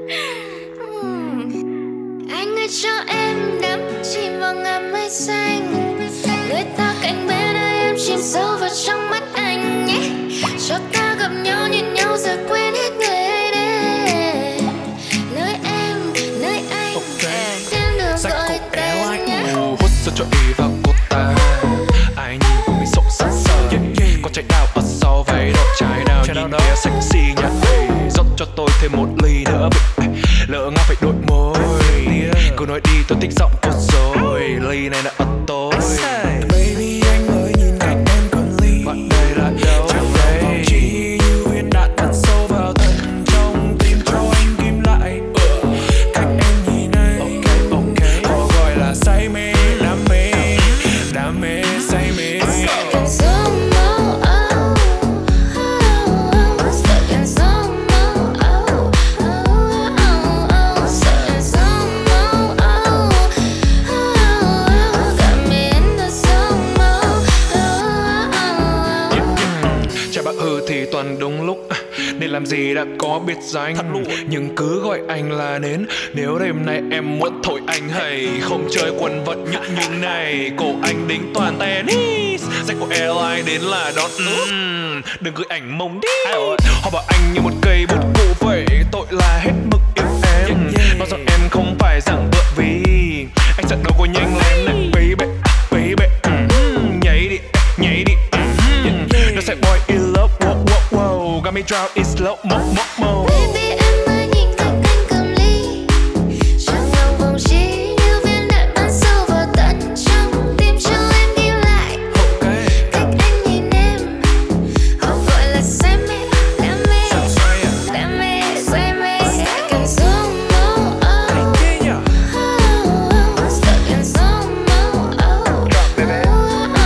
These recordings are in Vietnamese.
Anh ơi cho em đắm chìm vào ngàn mây xanh, người ta cạnh bên ơi em chìm sâu vào trong mắt anh nhé. Cho ta gặp nhau nhìn nhau rồi quên hết người ấy đến nơi em, nơi anh tìm được gọi tên nhé. Hút rồi cho ý vào cô ta, ai nhìn cũng bị sốc sát sờ. Có trái đào ở sau váy đỏ, trái đào nhìn kia sexy nhá. Rót cho tôi thêm một ly nữa, lỡ ngã phải đôi môi. Cô nói đi tôi thích giọng cô rồi, ly này là ở tôi. Baby anh ơi nhìn cạnh em còn ly, bạn đây là đâu? Chẳng đây vòng chỉ như viên đạn bắn sâu vào tận trong tim cho anh kim lại. Cách em nhìn anh, họ gọi là say mê, đam mê, đam mê, say mê. Thì toàn đúng lúc nên làm gì đã có biệt danh, nhưng cứ gọi anh là nến. Nếu đêm nay em muốn thổi anh hay không chơi quần vợt như này. Cổ anh đính toàn tennis, danh của airline đến là đón. Đừng gửi ảnh mông đi. Họ bảo anh như một cây bút cũ vậy, tội là hết mực yêu em. Bao giờ em không phải dạng vợ vì anh chẳng đâu có nhanh lên này baby, baby. Nhảy đi, nhảy đi. Nó sẽ boy in love, wow, wow, wow. Got me drown in slow mo, mo, mo. Baby em ơi nhìn cạnh anh cầm ly, trong lòng vòng chỉ như viên đạn bắn sâu vào tận trong tim cho em đi lại. Cách anh nhìn em, họ gọi là say mê, đam mê, đam mê, say mê. Stuck in slow mo, stuck in slow mo, stuck in slow mo.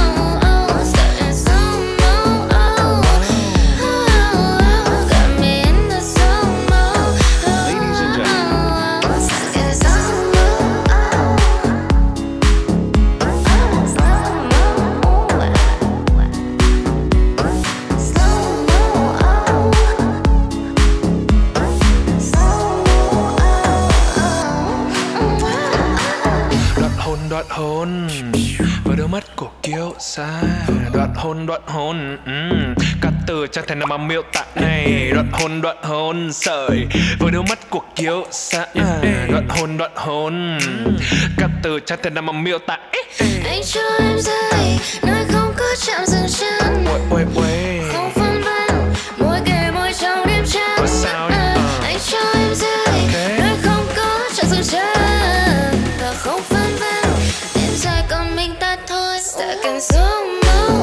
Đoạn hôn vào đôi mắt của kiêu sa. Đoạn hôn các từ chẳng thể nào mà miêu tả này. Đoạn hôn sợi với đôi mắt của kiêu sa. Đoạn hôn các từ chẳng thể nào mà miêu tả. Anh cho em rơi nơi không có chạm dừng chân, không phân vân môi kề môi trong đêm trăng. Anh cho em rơi nơi không có chạm dừng chân và không phân vân đêm dài còn mình ta thôi. Stuck in slow mo,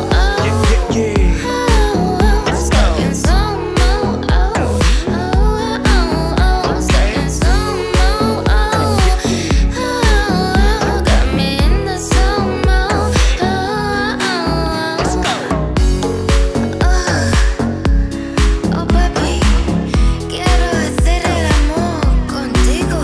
stuck in slow mo, stuck in slow mo, got me in the slow mo. Oh baby, quiero hacer el amor contigo.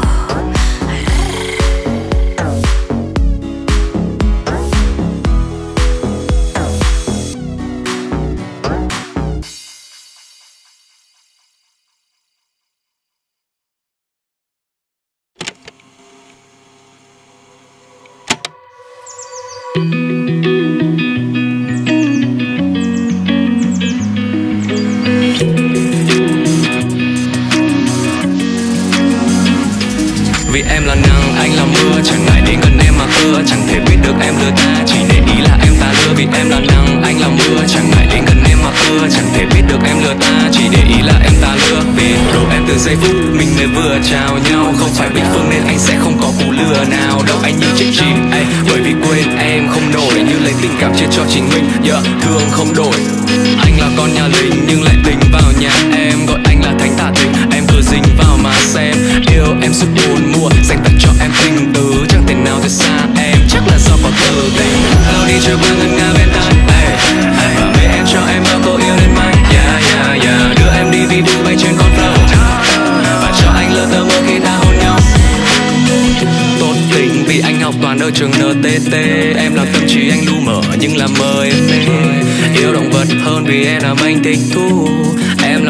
Vì em là nắng, anh là mưa, chẳng ngại đến gần em mà cưa. Chẳng thể biết được em lừa ta, chỉ để ý là em ta lừa. Vì em là nắng, anh là mưa, chẳng ngại đến gần em mà cưa. Chẳng thể biết được em lừa ta, chỉ để ý là em ta lừa. Vì đồ em từ giây phút mình mới vừa chào nhau. Không phải bình phương nên anh sẽ không có cú lừa nào đâu. Anh như chiếc chim, bởi vì quên em không nổi, như lấy tình cảm chia cho chính mình. Thương không đổi. Anh là con nhà linh nhưng lại tình vào nhà em. Gọi anh là thánh tả tình, em cứ dính vào mà xem. Yêu em suốt 4 mùa, dành tặng cho em tình tứ. Chẳng thể nào rời xa em, chắc là do có từ tình. Lao đi chưa quên ngân nga bên tai, và mê em cho em bao câu yêu đến mãi. Đưa em đi vì đu bay trên con flow, và cho anh lơ tơ mơ khi ta hôn nhau. Tốt tình vì anh học toàn ở trường NTT. Em làm tâm trí anh lu mờ nhưng làm mơ em mê. Yêu động vật hơn vì em làm anh thích thú. Em là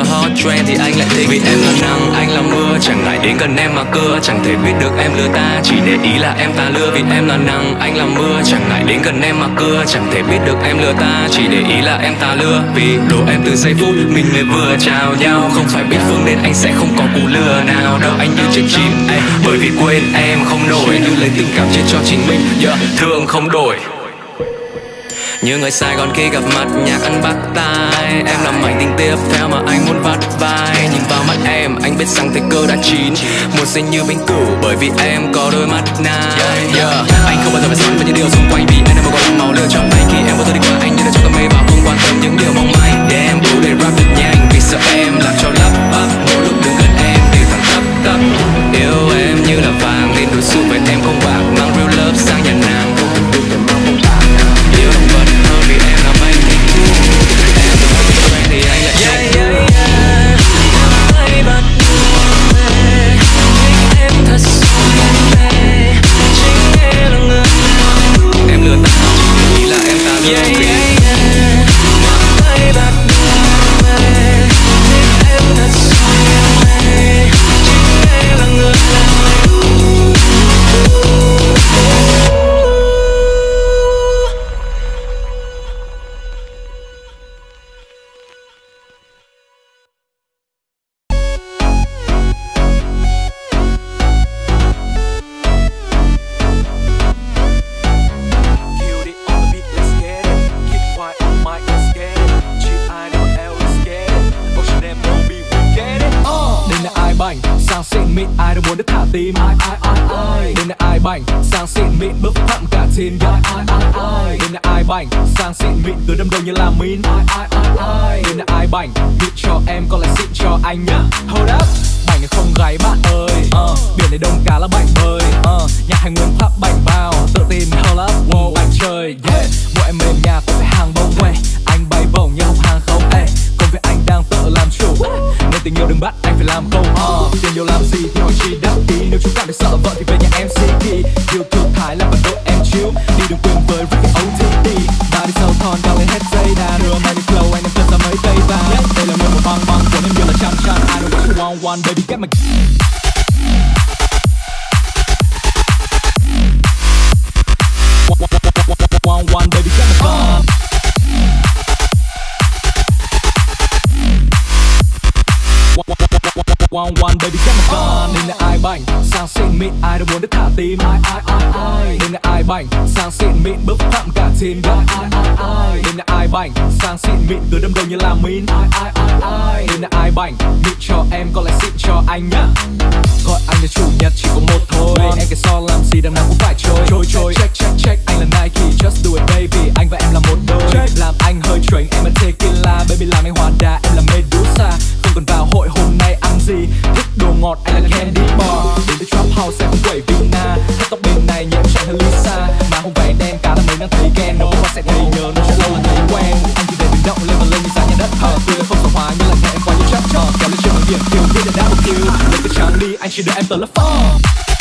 là hot trend thì anh lại thích. Vì em là nắng, anh là mưa, chẳng ngại đến gần em mà cưa. Chẳng thể biết được em lừa ta, chỉ để ý là em ta lừa. Vì em là nắng, anh là mưa, chẳng ngại đến gần em mà cưa. Chẳng thể biết được em lừa ta, chỉ để ý là em ta lừa. Vì đồ em từ giây phút mình mới vừa chào nhau. Không phải biết phương nên anh sẽ không có cú lừa nào đâu. Anh như chiếc chim, bởi vì quên em không nổi. Như lấy tình cảm chết cho chính mình, thương không đổi. Như người Sài Gòn khi gặp mặt nhạc ăn bắt tai. Em làm mảnh tình tiếp theo mà anh muốn vắt vai. Nhìn vào mắt em, anh biết rằng thời cơ đã chín. Một sinh như vĩnh cửu bởi vì em có đôi mắt nai. Anh không bao giờ phải xoắn với những điều xung quanh. Vì anh đã một còn màu lựa chọn anh. Khi em có tôi đi qua anh như là trong cơn mê và không quan tâm những điều mong manh. Để em đủ để rap được nhanh. Vì sợ em làm cho lắp bắp. Mỗi lúc đứng gần em đều thẳng tắp tắp. Yêu em như là vàng nên đối xử với em không bạc. Mang real love sang nhà nàng. Yêu động vật hơn vì em làm anh thích thú. Em là một friend thì anh lại trông Hãy bắt người thích em thật sự mê. Chính em là người em lừa ta, chỉ nghĩ là em ta lừa. Hãy bắt người thích em thật sự mê. Chính em là người sang xịn mịn ai đâu muốn được thả tim. Đây là ai bảnh sang xịn mịn bốc thẳng cả team. Đây là ai bảnh sang xịn mịn cứ đâm đầu như là min. Đây là ai bảnh mịn cho em còn lại xịn cho anh nhá. Hold up, bảnh không gái bạn ơi. Biển này đông cá là bảnh bơi. Nhà hành nguyên thắp bảnh bao tự tin. Hold up, wow, bảnh chơi. Mỗi em mềm nhà tôi phải hàng bông quay. Anh bay bổng như học hàng không. Công việc anh đang tự làm chủ nên tình yêu đừng bắt anh phải làm công. Tiền nhiều làm gì thì hỏi chi đắc ý. Nếu chúng cảm thấy sợ vợ thì về nhà em si kỳ. Yêu thương Thái là phần đội em chill. Đi đường quyền với Ricky OTT. Bà đi sâu thon cao lên hết dây đàn. Đưa mày đi flow anh em cân ra mấy cây vàng. Đây là một băng băng của em như là chăn chăn. I know what you want one baby get my one baby get my gun. One baby get my gun. Đây là ai bảnh sang xịn mịn ai đâu muốn được thả tim. Đây là ai bảnh sang xịn mịn bốc thẳng cả team. Đây là ai bảnh sang xịn mịn cứ đâm đầu như là min. Đây là ai bảnh mịn cho em còn lại xịn cho anh nhá. Gọi anh là chủ nhật chỉ có một thôi. Em cái so làm gì đằng nào cũng phải trôi. Check check check anh là Nike just do it baby. Anh và em là một đôi. Làm anh hơi train em là tequila. Baby làm anh Hoàn Đà em là Medusa. Không cần vào hội hôm nay ăn gì. Thích đồ ngọt anh là candy bar. Đến từ trap house em không quẩy Vina. Hết tóc bên này nhẹ em chạy hơn Lisa. Mà không phải đen cá là mấy đang thấy ghen. Đâu có sẽ thấy nhớ nó sẽ lâu là thấy quen. Anh chỉ để biến động lên và lên như giá nhà đất. Tôi là không sợ hóa như là ngày em qua như chắc. Kéo lên trên bằng điểm kiều biết đã một kill. Lên cái trắng đi anh chỉ đợi em tờ lớp phone.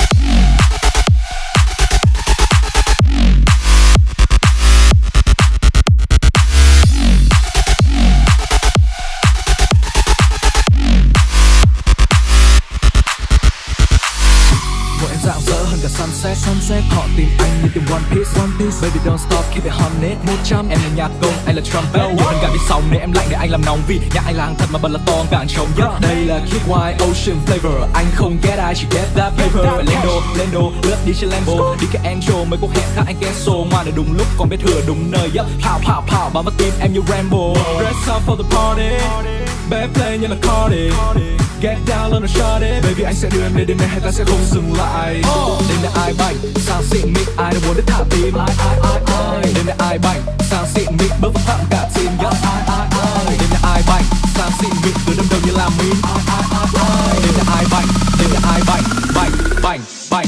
Sunset họ tìm anh như tìm One Piece. Baby don't stop keep it honey. 100 em là nhạc công anh là trumpet. Nhiều hơn gà vì sóng nên em lạnh để anh làm nóng. Vì nhà anh là hàng thật mà bật là to càng trống. Đây là Kid White Ocean flavor. Anh không get ai chỉ get that paper. Phải lên đồ lướt đi trên Lambo. Đi cái Angel mấy cuộc hẹn khác anh cancel. Ngoan ở đúng lúc còn biết thừa đúng nơi. Pow bám vào tim em như Rambo. Dress up for the party. Bad play như là Cardi. Get down lên shawty. Baby anh sẽ đưa em đến nơi hay ta sẽ không dừng lại. Đây là ai bảnh sang xịn mịn ai đâu muốn được thả tim. Đây là ai bảnh sang xịn mịn bước vào thẳng cả team. Đây là ai bảnh sang xịn mịn cứ đâm đầu như là min. Đây là ai bảnh bảnh.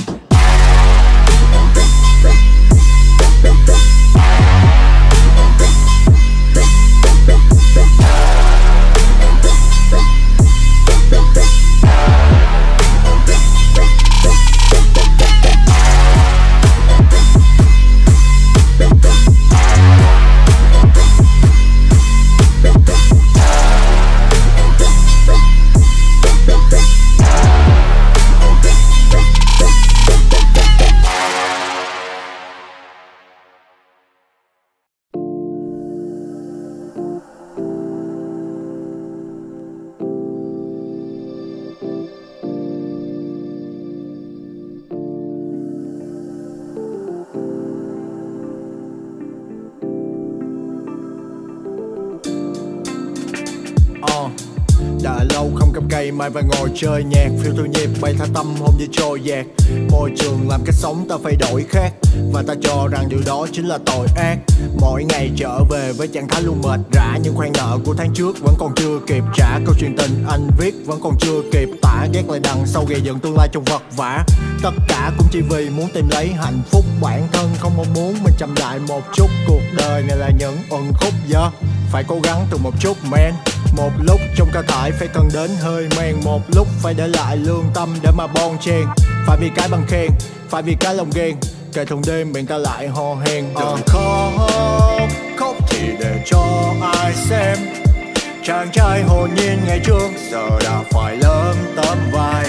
Đã lâu không cầm cây mai và ngồi chơi nhạc, phiêu thư nhịp bay tha tâm hồn như trôi dạt. Môi trường làm cách sống ta phải đổi khác, và ta cho rằng điều đó chính là tội ác. Mỗi ngày trở về với trạng thái luôn mệt rã, những khoản nợ của tháng trước vẫn còn chưa kịp trả. Câu chuyện tình anh viết vẫn còn chưa kịp tả, ghét lại đằng sau gây dựng tương lai trong vật vã. Tất cả cũng chỉ vì muốn tìm lấy hạnh phúc, bản thân không mong muốn mình chậm lại một chút. Cuộc đời này là những uẩn khúc phải cố gắng từ một chút man. Một lúc trong ca thải phải cần đến hơi men, một lúc phải để lại lương tâm để mà bon chen. Phải vì cái bằng khen, phải vì cái lòng ghen, kể thùng đêm miệng ta lại hò hẹn. Đừng khóc thì để cho ai xem. Chàng trai hồn nhiên ngày trước giờ đã phải lớn tấm vai.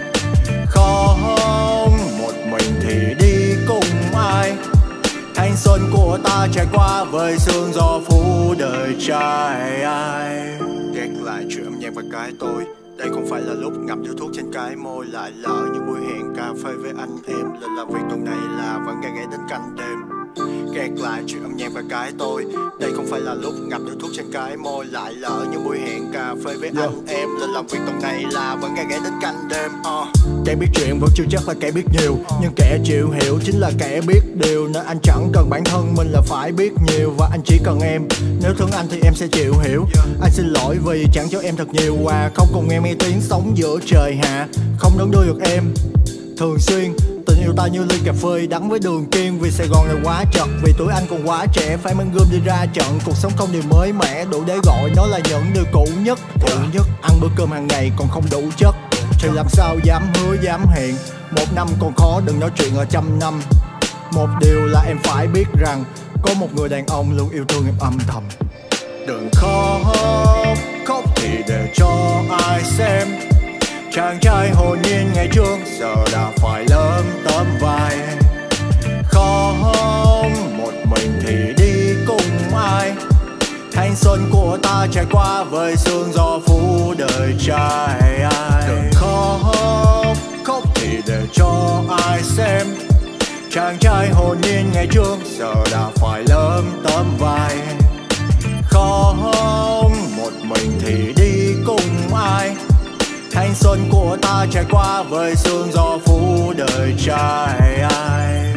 Không một mình thì đi cùng ai. Thanh xuân của ta trải qua với sương gió phủ đời trai ai. Ghét lại chuyện âm nhạc và cái tôi. Đây không phải là lúc ngậm điếu thuốc trên cái môi, lại lỡ những buổi hẹn cà phê với anh em. Lần làm việc tuần này là vẫn ngày ghé đến canh đêm. Ghét lại chuyện âm nhạc và cái tôi. Đây không phải là lúc ngậm điếu thuốc trên cái môi, lại lỡ những buổi hẹn cà phê với anh em. Lần làm việc tuần này là vẫn ngày ghé đến canh đêm. Kẻ biết chuyện vẫn chưa chắc là kẻ biết nhiều, nhưng kẻ chịu hiểu chính là kẻ biết điều. Nên anh chẳng cần bản thân mình là phải biết nhiều, và anh chỉ cần em. Nếu thương anh thì em sẽ chịu hiểu. Anh xin lỗi vì chẳng cho em thật nhiều quà, không cùng em nghe tiếng sống giữa trời hạ, không đón đưa được em thường xuyên. Tình yêu ta như ly cà phê đắng với đường kiên, vì Sài Gòn này quá chật, vì tuổi anh còn quá trẻ. Phải mang gươm đi ra trận, cuộc sống không điều mới mẻ, đủ để gọi nó là những điều cũ nhất. Ăn bữa cơm hàng ngày còn không đủ chất, thì làm sao dám hứa dám hẹn. Một năm còn khó đừng nói chuyện ở 100 năm. Một điều là em phải biết rằng có một người đàn ông luôn yêu thương em âm thầm. Đừng khóc thì để cho ai xem. Chàng trai hồn nhiên ngày trước giờ đã phải lớn tấm vai. Không một mình thì đi cùng ai. Thanh xuân của ta trải qua với sương gió phủ đời trai ai. Đừng khóc thì để cho ai xem. Chàng trai hồn nhiên ngày trước giờ đã phải lớn tấm vai. Không một mình thì đi cùng ai. Thanh xuân của ta trải qua với sương gió phủ đời trai ai.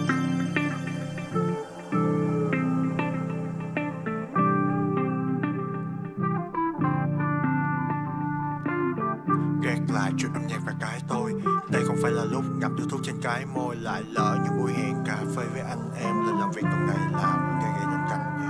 Ghét lại chuyện âm nhạc và cái tôi. Đây không phải là lúc ngậm điếu thuốc trên cái môi, lại lỡ những buổi hẹn cà phê với anh em. Lần làm việc tuần này là ngày ghé đến canh đêm.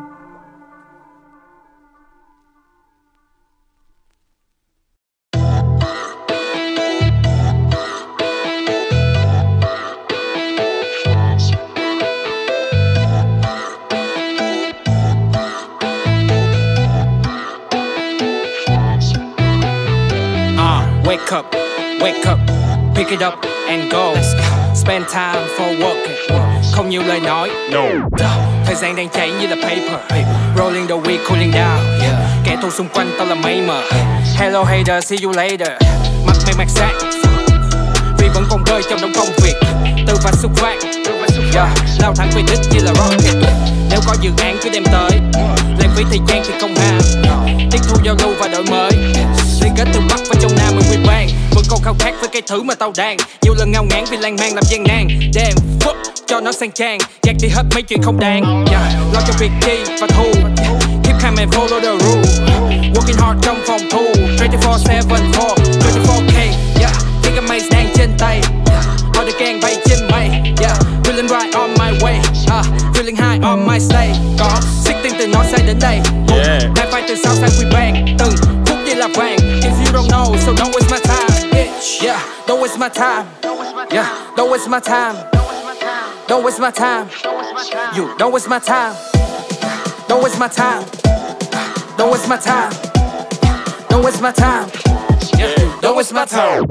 Wake up, pick it up and go. Spend time for working, không nhiều lời nói. Thời gian đang chảy như là paper. Rolling the weed, cooling down. Kẻ thù xung quanh tao là mây mờ. Hello hater, see you later. Mặt mày mặt sát, vì vẫn còn rơi trong đống công việc. Từ và xuất phát, lao thẳng về đích như là rocket. Nếu có dự án cứ đem tới, lãng phí thời gian thì không ham. Tiếp thu giao lưu và đổi mới, liên kết từ Bắc và trong Nam ở nguyên bang. Vẫn còn khao khát với cái thứ mà tao đang nhiều lần ngao ngán vì lan man làm gian nan. Damn, fuck, cho nó sang trang, gạt đi hết mấy chuyện không đáng. Lo cho việc chi và thu, keep calm and follow the rule. Working hard trong phòng thu, 24/7 for 24K. Chiếc cái maze đang trên tay, all the gang bay trên mây. Feeling right on my way, feeling high on my stay. Có xích tin từ nó sai đến đây, hai phải từ sau sang quy bang. Từng phút như là vàng, if you don't know so don't waste my time. Yeah, don't waste my time. Yeah, don't waste my time. Don't waste my time. You don't waste my time. Don't waste my time. Don't waste my time. Don't waste my time. Yeah, don't waste my time.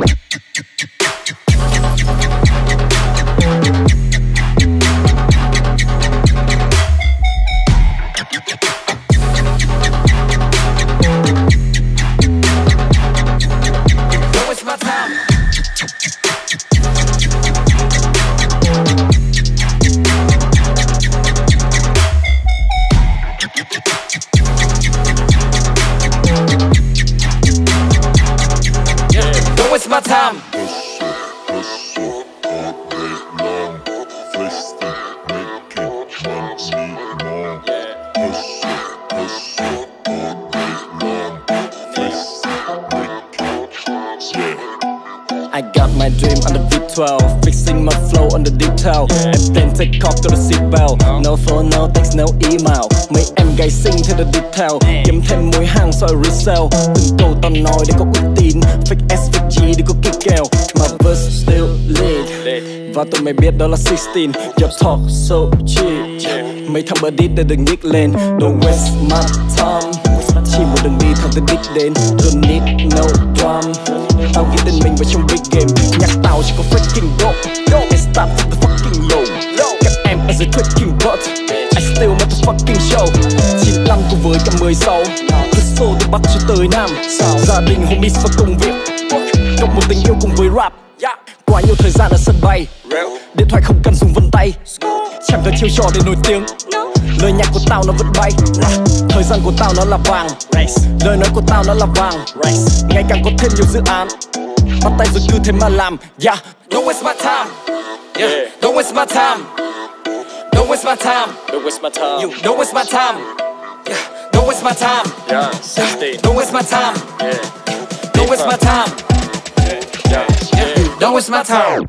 I got my dream on the V12, fixing my flow on the detail. Airplane take off to the seatbelt. No phone, no text, no email. Mấy em gái xinh theo the detail. Kiếm thêm mối hàng rồi resell. Từng câu tao nói để có uy tín. Fake S, fake G để có kích kèo. My verse still lit. Và tụi mày biết đó là 16. Your talk so cheap. Mấy thằng bờ đít để đừng nhích lên. Don't waste my time. Chỉ một đường đi thẳng tới đích đến. Don't need no drum. Tao ghi tên mình vào trong big game. Nhạc tao chỉ có freaking dope. And stop with the fucking low. Các em ở dưới freaking butt. I still motherfucking show. 95 cùng với cả 16. Từ số từ Bắc cho tới Nam. Gia đình homies và công việc. Cộng một tình yêu cùng với rap. Quá nhiều thời gian ở sân bay. Điện thoại không cần dùng vân tay. Chẳng cần chiêu trò để nổi tiếng. Lời nhạc của tao nó vẫn bay. Thời gian của tao nó là vàng. Lời nói của tao nó là vàng. Ngày càng có thêm nhiều dự án. Bắt tay rồi cứ thế mà làm. Yeah. Don't waste my time. Yeah. Don't waste my time. Don't waste my time. Don't waste my time. You don't waste my time. Yeah. Don't waste my time. Yeah. 16. Don't waste my time. Yeah. Don't waste my time. Yeah. Yeah. Don't waste my time.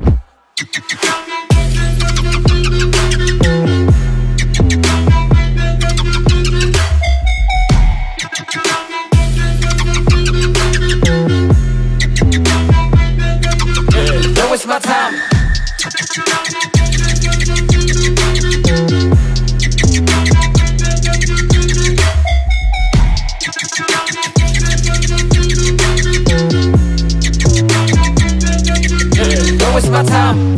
Don't waste my time. Don't waste my time.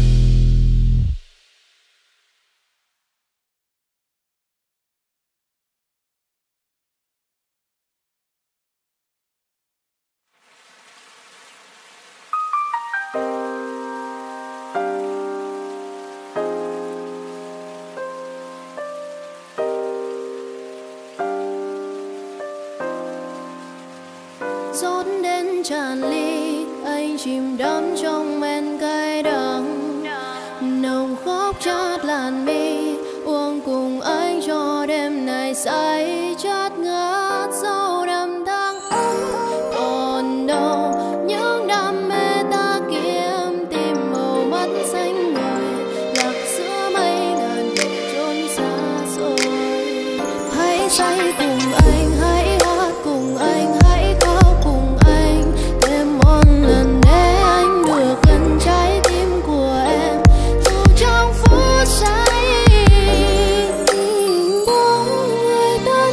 Rót đến tràn ly, anh chìm đắm trong men cay đắng. Nồng khóc chát làn mi, uống cùng anh cho đêm này say chát ngát sau năm tháng ấm. Còn đâu những đam mê ta kiếm, tìm màu mắt xanh ngời lạc giữa mấy ngàn dặm chốn xa xôi. Hãy say cùng anh, hãy hát cùng anh, hãy khóc cùng anh, thêm một lần để anh được gần trái tim của em. Dù trong phút say bóng người ta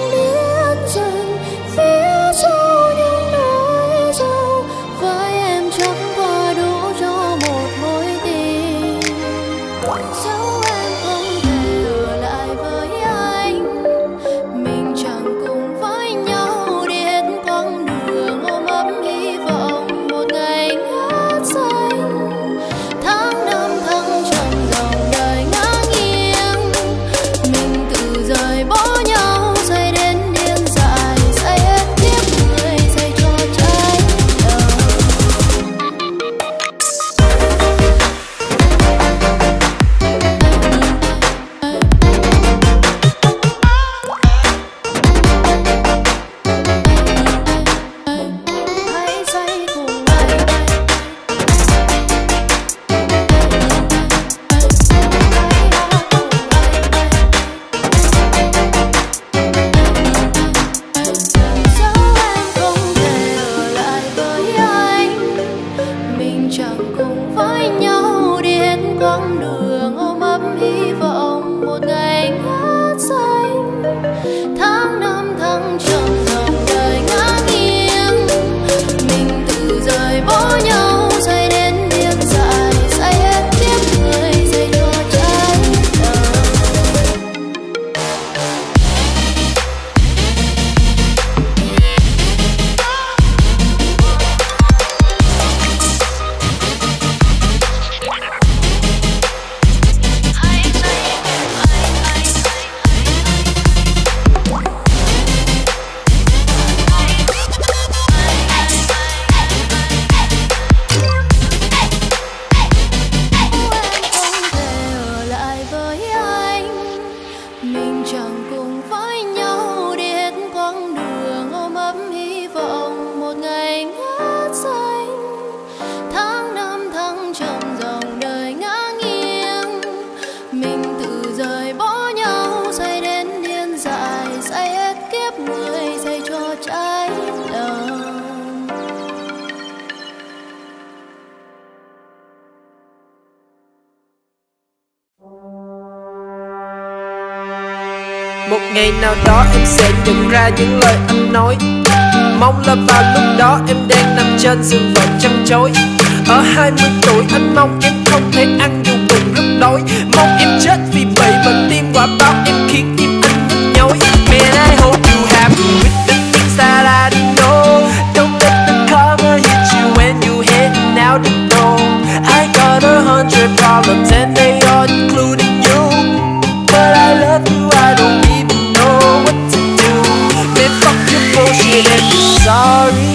một ngày nào đó em sẽ nhận ra những lời anh nói. Mong là vào lúc đó em đang nằm trên giường bệnh chăn trối. Ở 20 tuổi anh mong em không thể ăn dù bụng rất đói. Mong em chết vì bị bệnh tim quả báo em khiến tim anh nhức nhối. Man, I hope you happy with the things that I know. Don't let the karma hit you when you heading out the door. I got 100 problems and they all including you. But I love you, I don't even know what to do. Man, fuck your bullshit and you're sorry.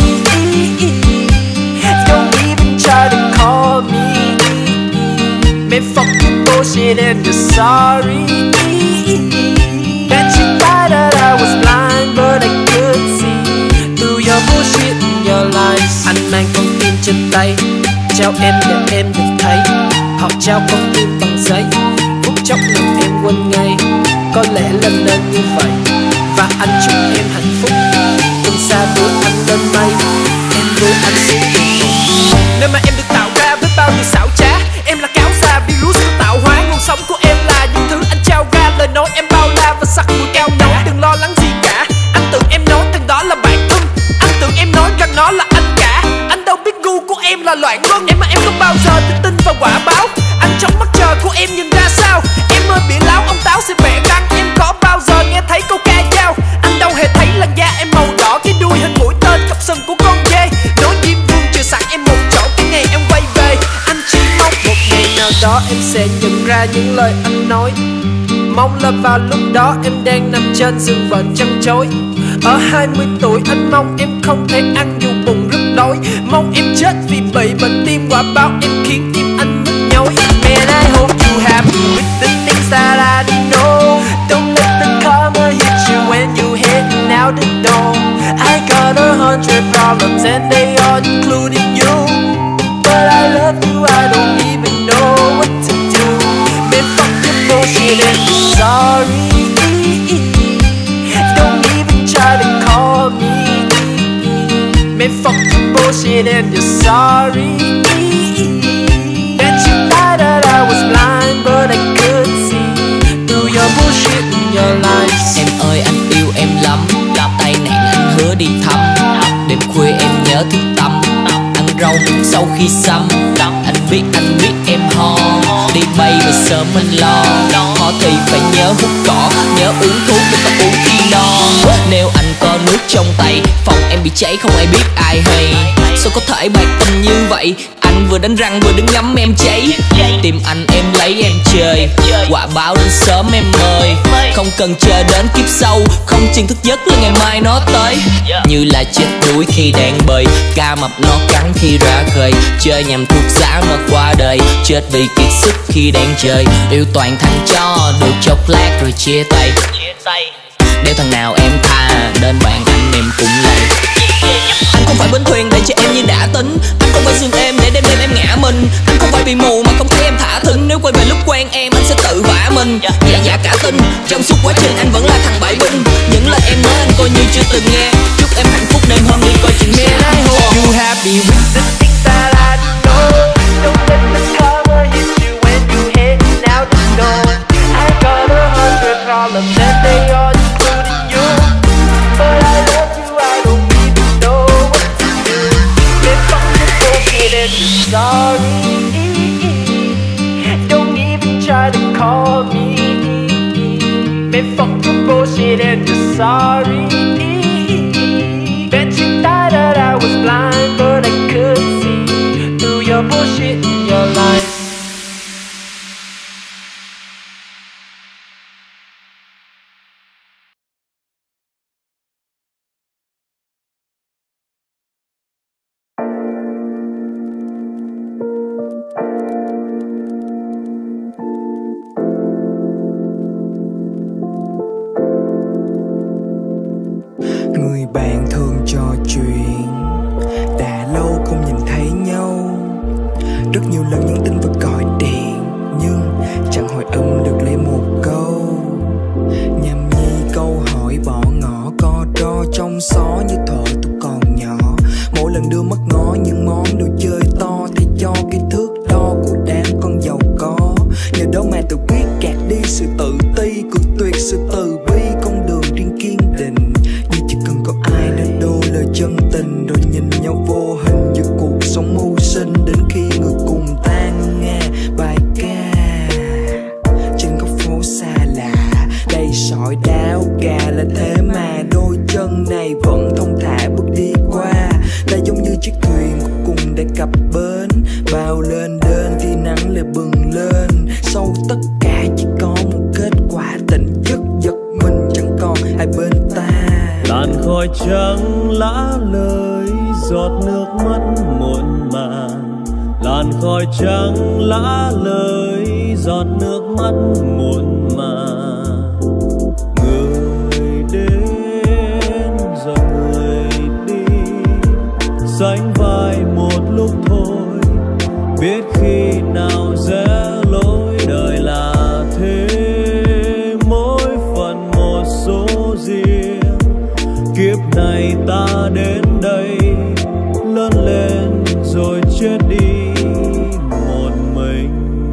Don't even try to call me. Man, fuck your bullshit and you're sorry. Bet you thought that I was blind, but I could see through your bullshit and your lies. Anh mang con tim trên tay, trao em để em được thấy. Họ trao con tim bằng giấy, phút chốc làm em quên ngay. Có lẽ là nên như vậy, và anh chúc em hạnh phúc. Đừng xa đuổi anh lên mây, em đuổi anh xuống địa ngục. Nơi mà em được tạo ra với bao nhiêu xảo trá. Em là cáo xa virus của tạo hóa. Nguồn sống của em là những thứ anh trao ra. Lời nói em bao la và sắc mùi cao nấu. Đừng lo lắng gì cả, anh tưởng em nói rằng đó là bạn thân. Anh tưởng em nói rằng nó là anh cả. Anh đâu biết gu của em là loạn luân. Em mà em không bao giờ tự tin vào quả báo. Anh trong mắt trời của em nhìn ra sao. Em ơi bị láo ông táo sẽ vẽ răng. Em có bao giờ nghe thấy câu ca dao. Anh đâu hề thấy làn da em màu đỏ. Cái đuôi hình mũi tên cặp sừng của con dê. Nói Diêm Vương chừa sẵn em một chỗ. Cái ngày em quay về anh chỉ mong một ngày nào đó em sẽ nhận ra những lời anh nói. Mong là vào lúc đó em đang nằm trên giường bệnh chăn trối. Ở 20 tuổi anh mong em không thể ăn dù bụng rất đói. Mong em chết vì bị bệnh tim quả báo em khiến tim anh nhức nhối. Man, I hope you happy with the things that I know. Don't let the karma hit you when you heading out the door. I got 100 problems and they all including you. But I love you, I don't even know what to do. Man, fuck your bullshit and you're sorry. Don't even try to call me. Man, fuck your bullshit and you're sorry. Bet you thought that I was blind, but I could see through your bullshit and your lies. Em ơi anh yêu em lắm, tai nạn anh hứa đi thăm. Đêm khuya em nhớ thức tâm, ăn rau miếng sau khi xăm. Anh biết em ho, đi bay về sớm anh lo. Ho thì phải nhớ hút cỏ, nhớ uống thuốc để ta uống khi no. Nếu anh có nước trong tay, phòng em bị cháy không ai biết ai hay. Sao có thể bạc tình như vậy? Anh vừa đánh răng vừa đứng ngắm em cháy. Tìm anh em lấy em chơi, quả báo đến sớm em ơi. Không cần chờ đến kiếp sau, không chừng thức giấc là ngày mai nó tới. Như là chết đuối khi đang bơi, ca mập nó cắn khi ra khơi. Chơi nhằm thuốc giá mà qua đời, chết vì kiệt sức khi đang chơi. Yêu toàn thành cho được chốc lát rồi chia tay. Nếu thằng nào em tha, đến bạn anh em cũng lấy. Anh không phải bến thuyền để cho em như đã tính. Anh không phải giường em để đêm đêm em ngã mình. Anh không phải bị mù mà không thấy em thả thính. Nếu quay về lúc quen em anh sẽ tự vả mình. Dạ cả tin, trong suốt quá trình anh vẫn là thằng bãi binh. Những lời em nói anh coi như chưa từng nghe. Chúc em hạnh phúc đêm hôm đi coi chuyện nghe. I hope you happy with the things that I know. Don't let the karma hit you when you heading out the door. I got 100 problems and they all including you. But I love you, I don't even know what to do. Man, fuck your bullshit and you're sorry. Don't even try to call me. Man, fuck your bullshit and you're sorry. Bet you thought that I was blind, but I could see through your bullshit and your lies. Người bạn thường trò chuyện, đã lâu không nhìn thấy nhau. Rất nhiều lần nhắn tin và gọi điện, nhưng chẳng hồi âm được lấy một câu. Nhằm nhi câu hỏi bỏ ngỏ co ro trong xó như thuở tôi còn nhỏ. Mỗi lần đưa mắt ngó những món đồ chơi to thay cho cái thước đo của đám con giàu có. Nhờ đó mà tôi quyết gạt đi sự tự ti, cực tuyệt sự từ bi. Con giọt nước mắt muộn màng, làn khói trắng lá lời giọt nước mắt muộn màng. Người đến rồi người đi, sánh vai một lúc thôi, biết khi nào rẽ lối. Đời là thế, mỗi phần một số riêng. Kiếp này ta đến đây, lớn lên rồi chết đi một mình.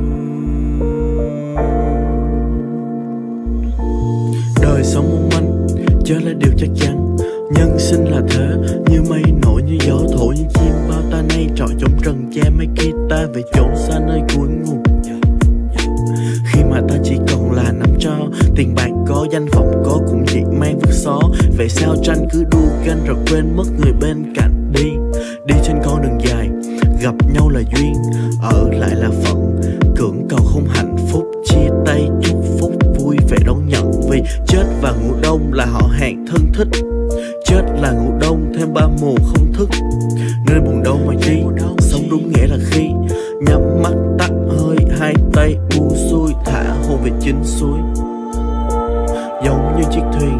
Đời sống mong manh, chớ là điều chắc chắn. Nhân sinh là thế, như mây nổi như gió thổi, như chim bao ta nay trọi trong trần gian. Mấy khi ta về chỗ xa nơi cuối ngục, khi mà ta chỉ còn là nắm cho tiền bạc có, danh vọng có, cũng chỉ mang vứt xó. Vậy sao tranh cứ đua ganh rồi quên mất người bên cạnh đi. Đi trên con đường dài, gặp nhau là duyên, ở lại là phận. Cưỡng cầu không hạnh phúc, chia tay chúc phúc vui vẻ đón nhận. Vì chết và ngủ đông là họ hàng thân thích, chết là ngủ đông thêm ba mùa không thức. Nên buồn đâu mà chi, sống đúng nghĩa là khi nhắm mắt tắt hơi, hai tay buông xuôi, thả hồn về chính suối. Giống như chiếc thuyền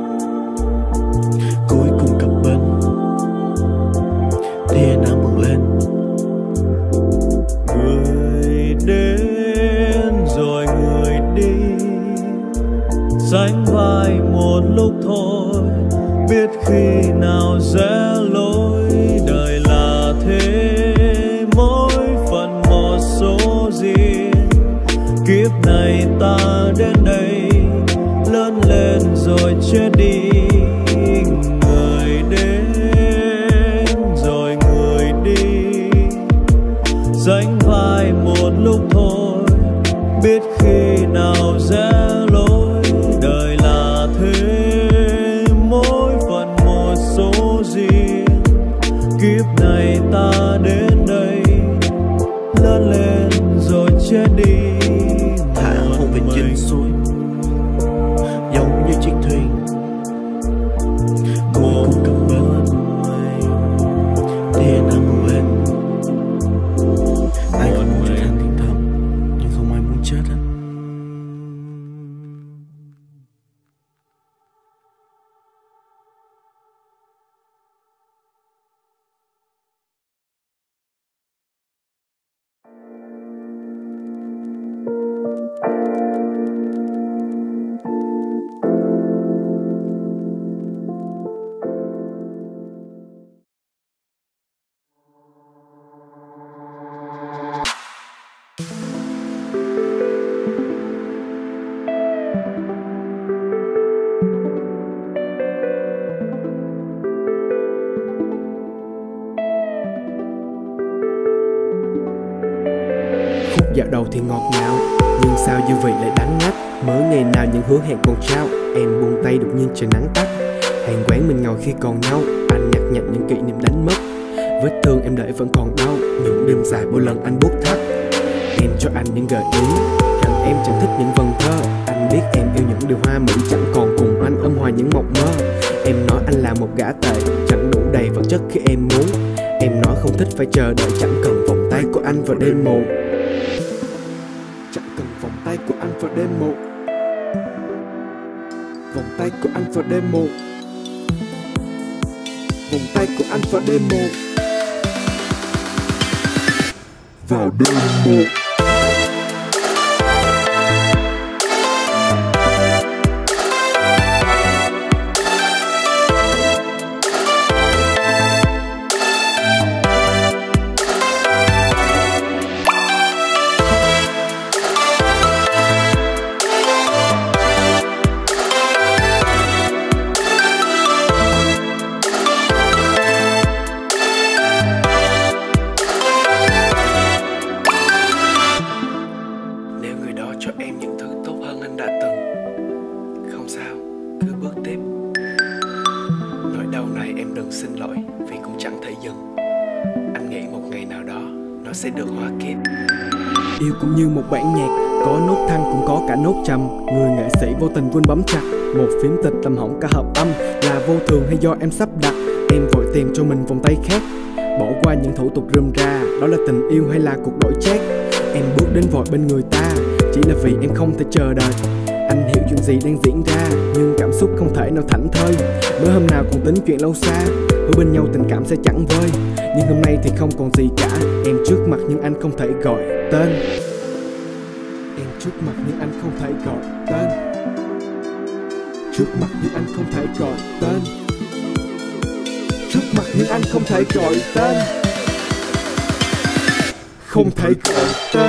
cuối cùng cập bến, tia nắng bừng lên. Người đến rồi người đi, sánh vai một lúc thôi, biết khi nào rẽ lối. Đời là thế, mỗi phần một số riêng. Kiếp này ta đến đây, lớn lên rồi chết đi. Người đến rồi người đi, sánh vai một lúc thôi, biết khi nào rẽ lối. Đời là thế, mỗi phần một số riêng. Kiếp này ta đến đây, lớn lên rồi chết đi. Thả hồn về chính suối, giống như chiếc thuyền cuối cùng cập bến, tia nắng bừng lên. Ai cũng muốn trở thành thiên thần, nhưng không ai muốn chết hết. Dạo đầu thì ngọt ngào, nhưng sao dư vị lại đắng ngắt. Mới ngày nào những hứa hẹn còn trao, em buông tay đột nhiên trời nắng tắt. Hàng quán mình ngồi khi còn nhau, anh nhặt nhạnh những kỷ niệm đánh mất. Vết thương em để vẫn còn đau, những đêm dài mỗi lần anh buốt thắt. Em cho anh những gợi ý rằng em chẳng thích những vần thơ. Anh biết em yêu những điều hoa mỹ, chẳng còn cùng anh ôm hoài những mộng mơ. Em nói anh là một gã tệ, chẳng đủ đầy vật chất khi em muốn. Em nói không thích phải chờ đợi, chẳng cần vòng tay của anh vào đêm muộn. Chẳng cần vòng tay của anh vào đêm muộn. Vòng tay của anh vào đêm muộn. Vòng tay của anh vào đêm muộn. Vào đêm muộn. Sẽ được hóa kết. Yêu cũng như một bản nhạc, có nốt thăng cũng có cả nốt trầm. Người nghệ sĩ vô tình quên bấm chặt một phím tịch làm hỏng cả hợp âm. Là vô thường hay do em sắp đặt? Em vội tìm cho mình vòng tay khác. Bỏ qua những thủ tục rườm rà, đó là tình yêu hay là cuộc đổi chác. Em bước đến vội bên người ta, chỉ là vì em không thể chờ đợi. Anh hiểu chuyện gì đang diễn ra, nhưng cảm xúc không thể nào thảnh thơi. Mới hôm nào còn tính chuyện lâu xa, hứa bên nhau tình cảm sẽ chẳng vơi. Nhưng hôm nay thì không còn gì cả. Em trước mặt nhưng anh không thể gọi tên. Em trước mặt nhưng anh không thể gọi tên. Trước mặt nhưng anh không thể gọi tên. Trước mặt nhưng anh không thể gọi tên. Không thể gọi tên.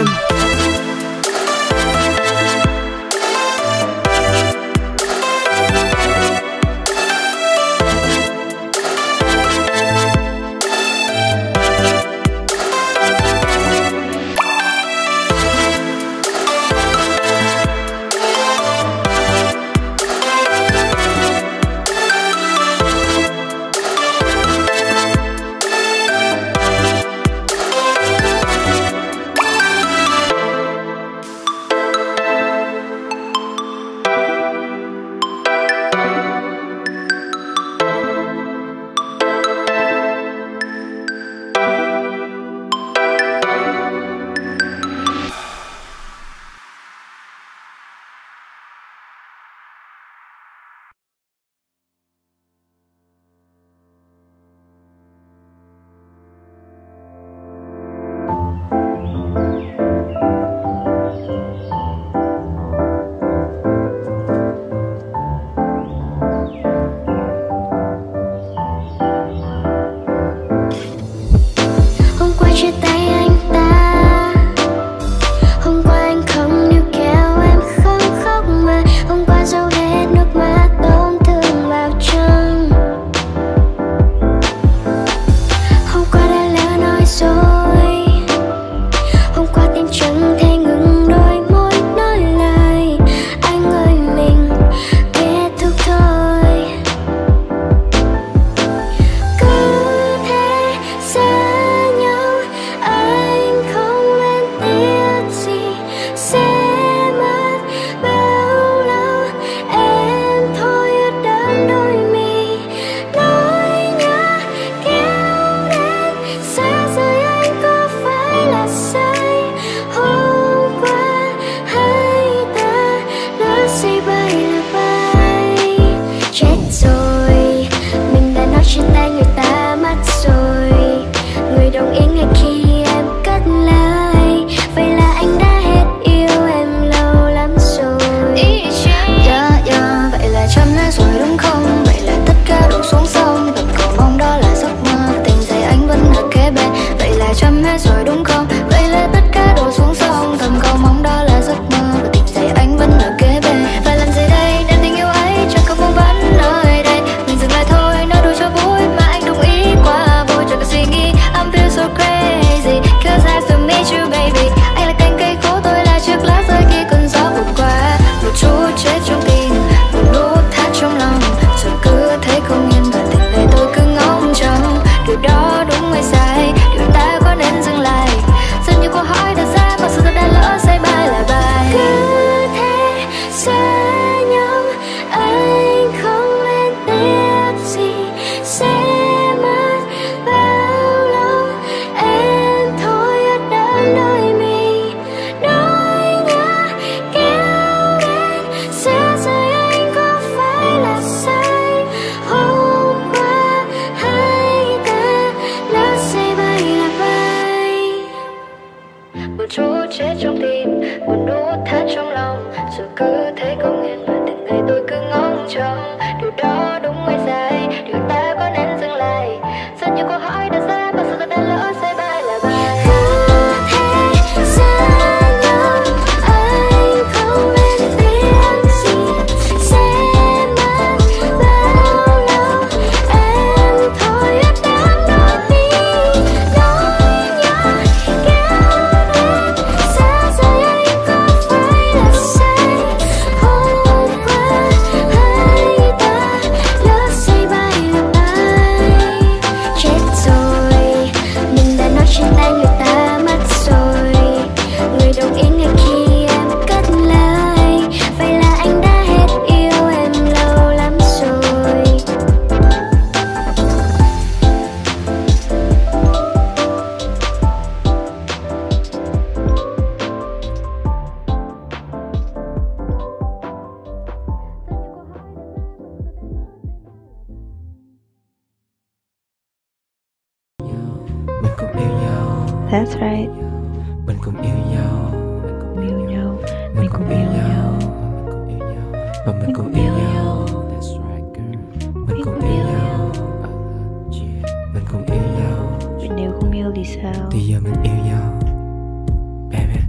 That's right. Mình cùng yêu nhau, Yêu nhau, mình cùng yêu nhau, và mình cùng yêu nhau. Mình cùng yêu nhau, mình cùng yêu nhau. Vậy nếu không yêu thì sao? Thì giờ mình yêu nhau, baby.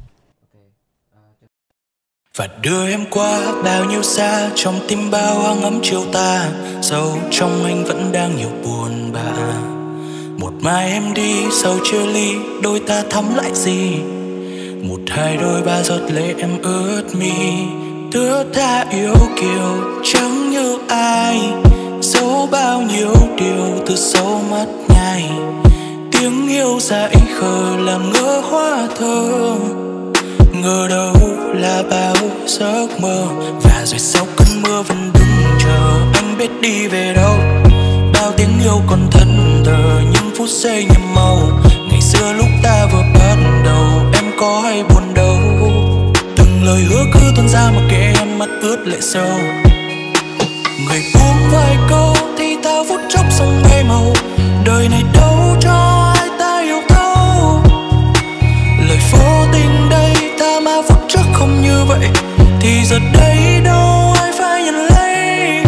Và đưa em qua bao nhiêu xa, trong tim bao hoang ấm chiều tà. Sâu trong anh vẫn đang nhiều buồn bã. Một mai em đi sau chia ly, đôi ta thắm lại gì. Một hai đôi ba giọt lệ em ướt mi. Đứa ta yêu kiều chẳng như ai, giấu bao nhiêu điều từ sâu mắt nhài. Tiếng yêu dại khờ làm ngỡ hoa thơ, ngờ đâu là bao giấc mơ. Và rồi sau cơn mưa vẫn đứng chờ anh biết đi về đâu. Bao tiếng yêu còn thân thờ những phút giây nhiệm màu. Ngày xưa lúc ta vừa bắt đầu em có hay buồn đâu. Từng lời hứa cứ tuôn ra mà kệ em mắt ướt lệ sâu. Người buông vài câu thì ta phút chốc sông mây màu. Đời này đâu cho ai ta hiểu thấu. Lời vô tình đây ta mà phút trước không như vậy, thì giờ đây đâu ai phải nhận lấy.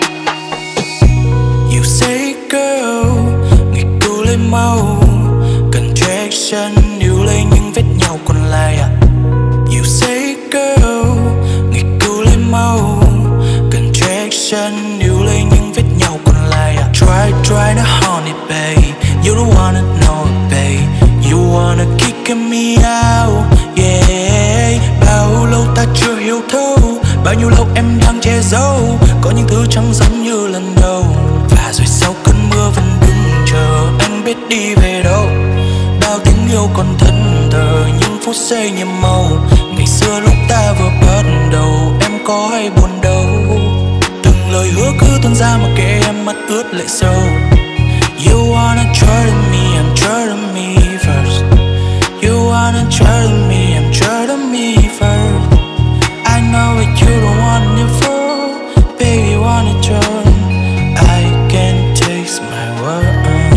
You say girl, nghịch tu lên mau. Contraction níu lấy những vết nhau còn lại à. You say girl, nghịch tu lên mau. Contraction níu lấy những vết nhau còn lại à. Try to haunt it, babe. You don't wanna know it, babe. You wanna kick me out, yeah. Bao lâu ta chưa hiểu thấu, bao nhiêu lâu em đang che giấu. Có những thứ chẳng giống như lần đầu. Và rồi sau cơn mưa vẫn đứng chờ anh biết đi về đâu. Bao tiếng yêu còn thân thờ những phút giây nhiệm màu. Ngày xưa lúc ta vừa bắt đầu em có hay buồn đâu. Từng lời hứa cứ tuôn ra mà kệ em mắt ướt lệ sâu. You wanna try to me, I'm try to me first. You wanna try to me, I'm try to me first. I know that you don't want it for, baby, wanna try. I can taste my word.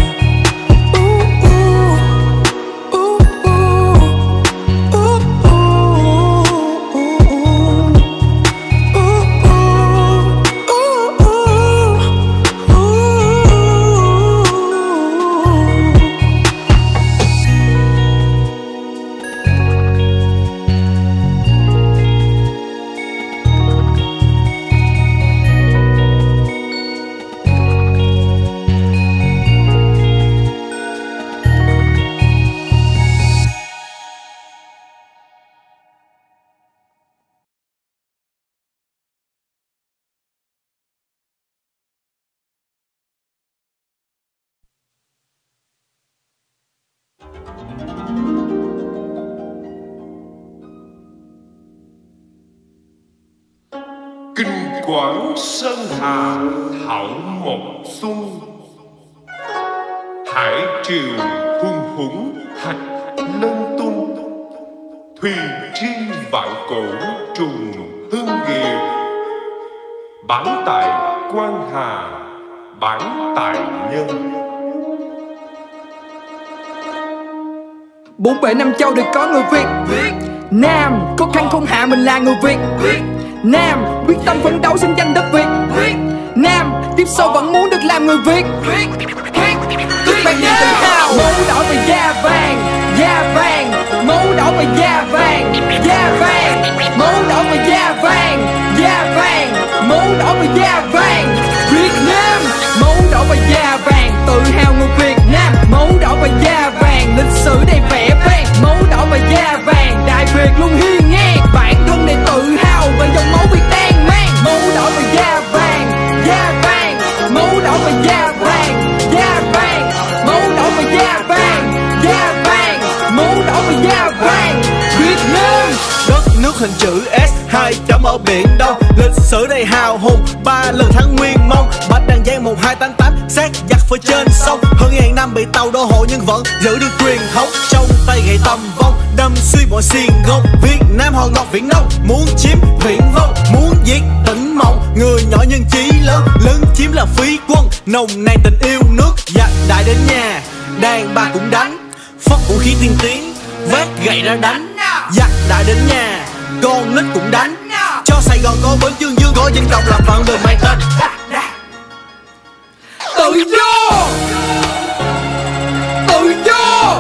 Kinh quán sơn hà thảo mộng xuân. Hải triều hùng hũng thạch lân tung. Thùy tri vạn cổ trùng hưng nghiệp. Bản tại quan hà, bản tại nhân. 4 bể 5 châu đều có người Việt. Nam khó khăn không hạ mình là người Việt. Nam quyết tâm phấn đấu sinh danh đất Việt. Nam tiếp sau vẫn muốn được làm người Việt. Tức mang niềm tự hào. Màu đỏ và da vàng, da vàng. Màu đỏ và da vàng, da vàng. Màu đỏ và da vàng, da vàng. Màu đỏ và da vàng. Việt Nam màu đỏ và da vàng, tự hào người Việt Nam. Màu đỏ và da vàng, lịch sử đầy vẻ vang. Màu đỏ và da vàng, Đại Việt luôn hiên ngang. Bản thân đầy tự hào và dòng máu Việt đang mang. Màu đỏ và da vàng, da vàng. Màu đỏ và da vàng, da vàng. Màu đỏ và da vàng, da vàng. Màu đỏ và da vàng, Việt Nam. Đất nước hình chữ S, 2 chấm ở biển Đông. Lịch sử đầy hào hùng, 3 lần thắng Nguyên Mông. Bạch Đằng Giang 1288, sát giặc phơi trên sông. Hơn ngàn năm bị tàu đô hộ nhưng vẫn giữ được truyền thống. Trong tay gậy tầm vong, đâm suy mọi xiên ngông. Việt Nam hòn ngọc viễn đông, muốn chiếm viễn vong. Muốn giết tỉnh mộng, người nhỏ nhân chí lớn. Lớn chiếm là phí quân, nồng nàn tình yêu nước. Giặc đại đến nhà, đàn bà cũng đánh. phất vũ khí tiên tiến, vác gậy ra đánh. Giặc đã đến nhà, con nít cũng đánh. Cho Sài Gòn có bến dương dương, có dân tộc làm phận đời mang tên tự do. Tự do.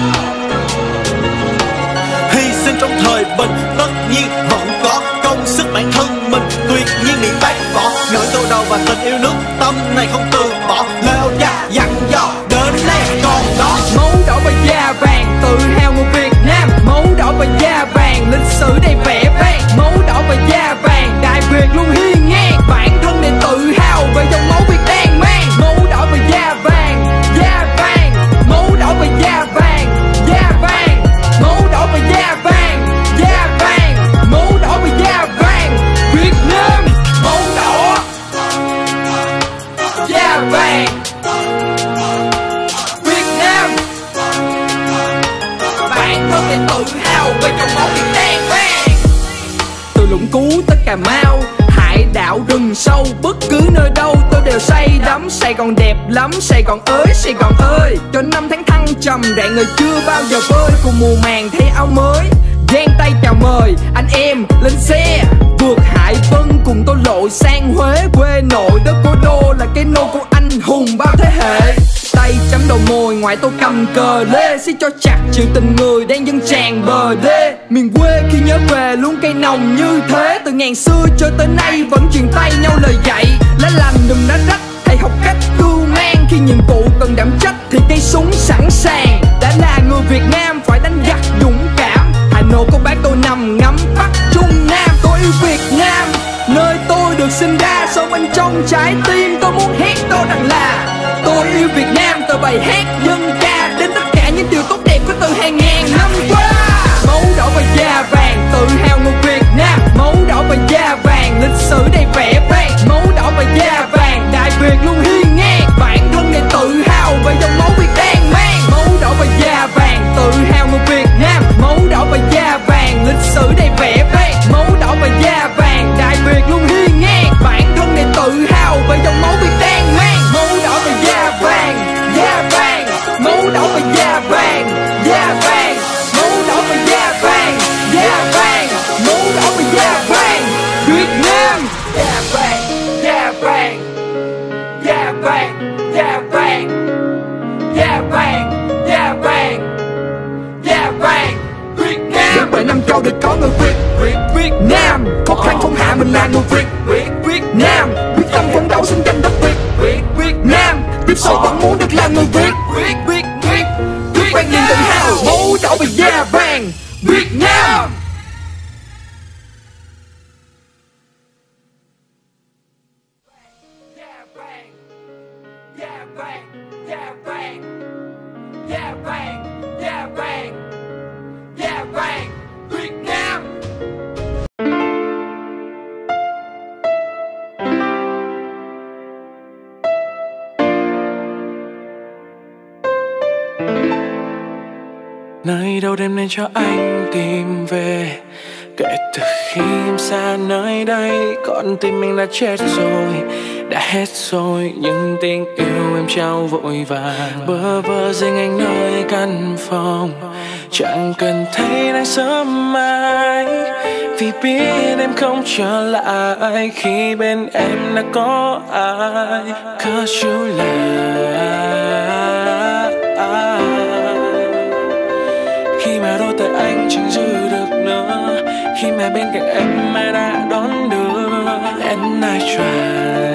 Hy sinh trong thời bình tất nhiên vẫn có, công sức bản thân mình tuyệt nhiên bị bác bỏ. Nỗi tô đầu và tình yêu nước, tâm này không từ bỏ. Leo da dặn dò đến nay còn đó. Máu đỏ và da vàng, tự hào người Việt Nam. Máu đỏ và da vàng, lịch sử đầy vẻ vang. Máu đỏ và da vàng, Đại Việt luôn hiên ngang. Bản thân để tự hào về dòng máu Việt đang mang. Máu đỏ và da vàng, da vàng. Máu đỏ và da vàng, da vàng. Máu đỏ và da vàng, da vàng. Máu đỏ và da vàng, Việt Nam. Máu đỏ, da vàng, Việt Nam. Bản thân để tự hào về dòng máu Việt đang mang. Từ Lũng Cú tới Cà Mau, hải đảo rừng sâu, bất cứ nơi đâu tôi đều say đắm. Sài Gòn đẹp lắm, Sài Gòn ơi, Sài Gòn ơi. Cho năm tháng thăng trầm rạng người chưa bao giờ vơi. Cùng mùa màng thay áo mới, giang tay chào mời anh em lên xe. Vượt Hải Vân cùng tôi lội sang Huế, quê nội đất cố đô là cái nôi của anh hùng bao thế hệ. Tay chấm đầu môi, ngoài tôi cầm cờ lê, xí cho chặt chịu tình người đang dâng tràn bờ đê. Miền quê khi nhớ về luôn cây nồng như thế, từ ngàn xưa cho tới nay vẫn truyền tay nhau lời dạy. Lá lành đừng lá rách, thầy học cách cưu mang. Khi nhiệm vụ cần đảm trách thì cây súng sẵn sàng. Đã là người Việt Nam phải đánh giặc dũng cảm. Hà Nội có bác tôi nằm ngắm Bắc Trung Nam. Tôi yêu Việt Nam, nơi tôi được sinh ra. Sâu bên trong trái tim tôi muốn hét to rằng là tôi yêu Việt Nam. Từ bài hát dân ca đến tất cả những điều tốt đẹp của từ hàng ngàn năm qua. Máu đỏ và da vàng, tự hào người Việt Nam. Máu đỏ và da vàng, lịch sử đầy vẻ vang. Máu đỏ và da vàng, Đại Việt luôn hiên ngang. Bản thân để tự hào về dòng máu Việt đang mang. Máu đỏ và da vàng, tự hào người Việt Nam. Máu đỏ và da vàng, lịch sử đầy vẻ vang. Máu đỏ và da vàng, Đại Việt luôn hiên ngang. Bản thân để tự hào về dòng máu Việt đang mang. Máu đỏ và da vàng, da vàng. Máu đỏ và da vàng, da vàng. Máu đỏ và da vàng, da vàng. Máu đỏ và da vàng, Việt Nam. Da vàng, da vàng, da vàng, da vàng. Da vàng, da vàng, da vàng, Việt Nam. Được 7 năm châu được có người Việt Nam. Khó khăn không hạ mình là người Việt Nam. Quyết tâm phấn đấu xin tranh đất Việt Nam. Tiếp sau vẫn muốn được là người Việt vang niềm tự hào. Máu đỏ và da vàng, Việt Nam. Da vàng, da vàng, da vàng. Da vàng, da vàng, da vàng, Việt Nam. Nơi đâu đêm nay cho anh tìm về. Kể từ khi em xa nơi đây, con tim mình đã chết rồi, đã hết rồi. Nhưng tình yêu em trao vội vàng, bơ vơ riêng anh nơi căn phòng. Chẳng cần thấy nắng sớm mai, vì biết em không trở lại khi bên em đã có ai. Cause you love. Khi mà đôi tay anh chẳng giữ được nữa, khi mà bên cạnh em ai đã đón đưa. And I try.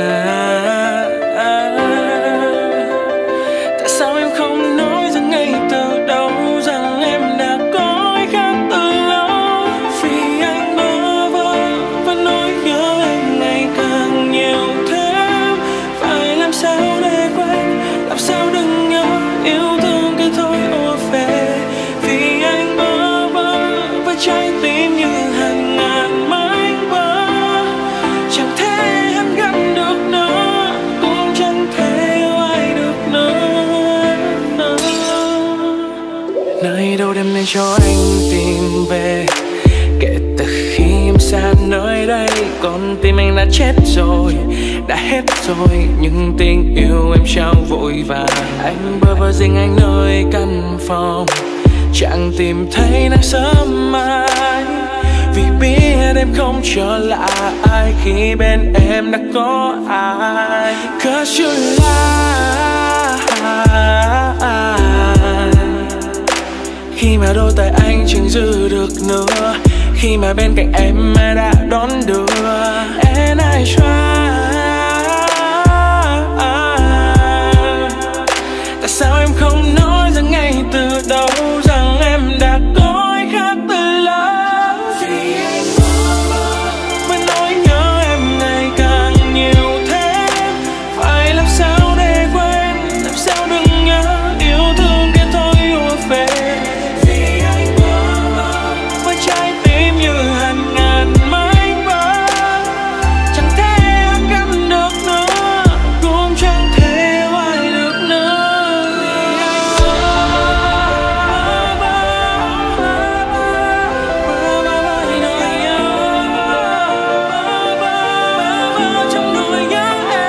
Tại sao em không nói rằng ngay từ đầu rằng em đã có ai khác từ lâu? Vì anh bơ vơ và nỗi nhớ em ngày càng nhiều thêm. Phải làm sao để quên, làm sao đừng nhớ yêu thương cứ thôi ùa về. Vì anh bơ vơ và trái tim như hàng ngàn mảnh vỡ, chẳng thể hắn gắn được nữa, cũng chẳng thể yêu ai được nữa. Nơi đâu đêm nay cho anh tìm về. Kể từ khi em xa nơi đây, con tim anh đã chết rồi, đã hết rồi, nhưng tình yêu em trao vội vàng. Anh bơ vơ riêng anh nơi căn phòng, chẳng tìm thấy nắng sớm mai, vì biết em không trở lại khi bên em đã có ai. Cause you lie, khi mà đôi tay anh chẳng giữ được nữa, khi mà bên cạnh em đã đón đưa. And I try, tại sao em không nói ra ngay từ đầu rằng em đã có ai khác từ lâu? Vì anh mới nỗi nhớ em ngày càng nhiều thế, phải làm sao để quên, làm sao đừng nhớ yêu thương kia thôi ùa về. Vì anh với trái tim như hàng ngàn mảnh vỡ, chẳng thể gắn được nữa, cũng chẳng thể yêu ai được nữa. Trong nỗi nhớ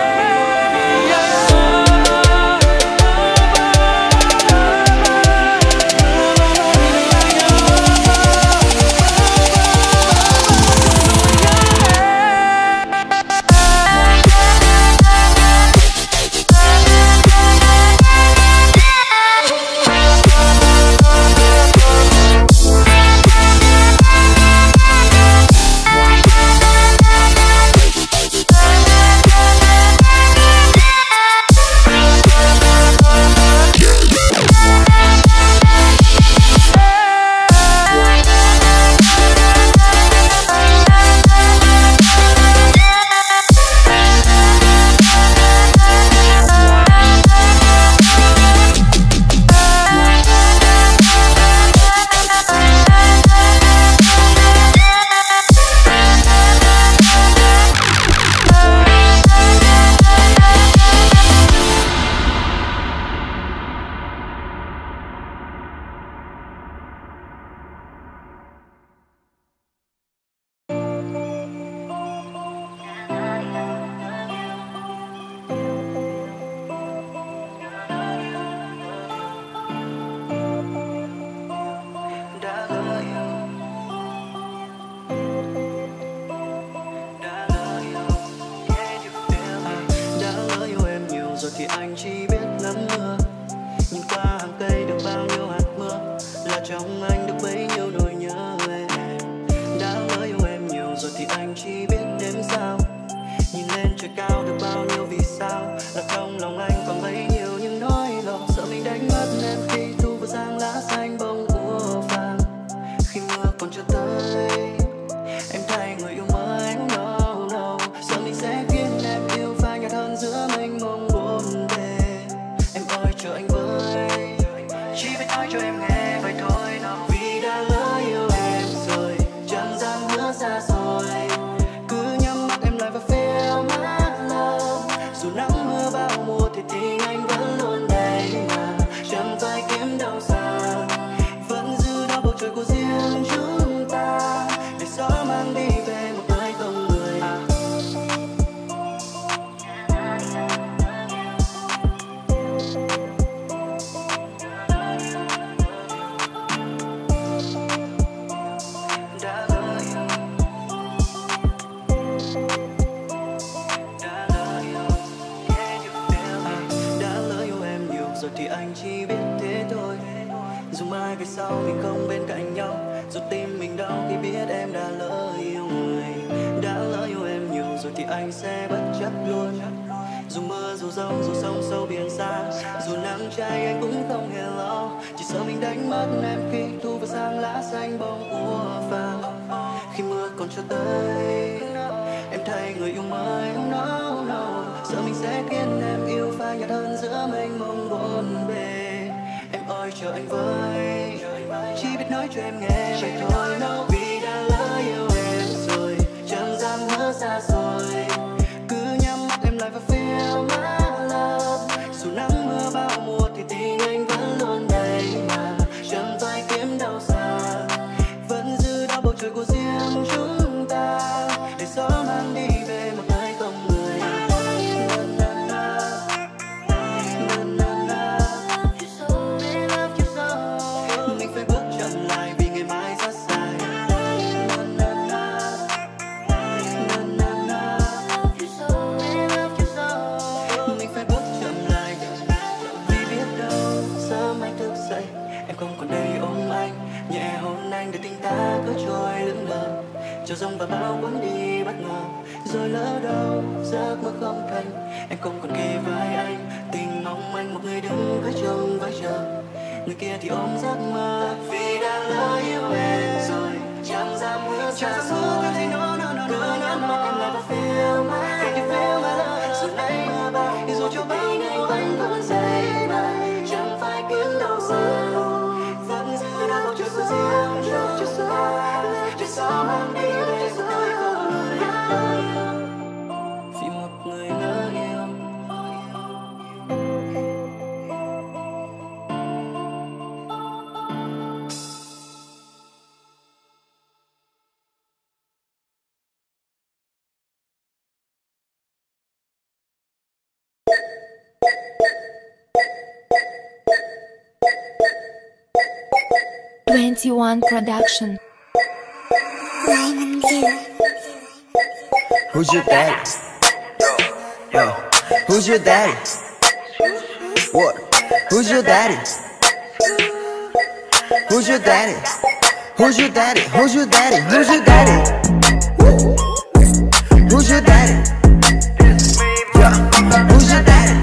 thì anh chỉ biết ngắm mưa, nhìn qua hàng cây được bao nhiêu hạt mưa, là trong anh được bấy nhiêu nỗi nhớ em. Đã lỡ yêu em nhiều rồi thì anh chỉ biết đếm sao, nhìn lên trời cao được bao nhiêu vì sao, là trong lòng anh còn bấy nhiêu những nỗi lo, sợ mình đánh mất em khi thu vào giang lá xanh bông úa vàng. Khi mưa còn chưa tới em thay người yêu mới, no no, sợ mình sẽ khiến em yêu phai nhạt hơn giữa mênh mông buồn bề. Em ơi chờ anh với, chỉ biết nói cho em nghe vậy thôi nào, vì đã lỡ yêu em rồi, chẳng dám hứa xa rồi, cứ nhắm mắt em lại và feel my love. Dù nắng mưa bao mùa thì tình anh vẫn luôn đây mà, chẳng phải kiếm đâu xa, vẫn giữ đó bầu trời của riêng chúng ta, để gió mang đi về một nơi không người. Rồi thì anh chỉ biết thế thôi, dù mai về sau mình không bên cạnh nhau, dù tim mình đau khi biết em đã lỡ yêu người. Đã lỡ yêu em nhiều rồi thì anh sẽ bất chấp luôn, dù mưa dù giông dù sông sâu biển xa, dù nắng cháy anh cũng không hề lo, chỉ sợ mình đánh mất em khi thu vào giang lá xanh bông úa vàng. Khi mưa còn chưa tới em thay người yêu mới, no no, sợ mình sẽ khiến em yêu phai nhạt hơn giữa mênh mông buồn bề. Em ơi chờ anh với, chỉ biết nói cho em nghe vậy thôi no, vì đã lỡ yêu em rồi, chẳng dám hứa xa rồi, cứ nhắm mắt em lại và feel my love. Dù nắng mưa bao mùa thì tình anh vẫn luôn đây mà, chẳng phải kiếm đâu xa, vẫn giữ đó bầu trời của riêng chúng ta, để gió mang đi về một nơi không người. em không còn đây ôm anh, nhẹ hôn anh để tình ta cứ trôi lững lờ, cho giông và bão cuốn đi bất ngờ, rồi lỡ đâu giấc mơ không thành. Em không còn kề vai anh, tình mong anh một người đứng với trông với chờ, người kia thì ôm giấc mơ vì đã lỡ yêu em rồi, chẳng dám hứa xa xôi. Cứ nhớ mắt em là feel my love, rồi nay thì dù cho bao nhiêu anh vẫn dậy này, chẳng phải kiếm đâu sao, vẫn giữ đâu cho riêng cho sao mang đi về rồi không người yêu, vì một người lỡ yêu. 21 Production. Who's your daddy? Yo, who's your daddy? What? Who's your daddy? Who's your daddy? Who's your daddy? Who's your daddy? Who's your daddy? Who's your daddy? Yeah, who's your daddy?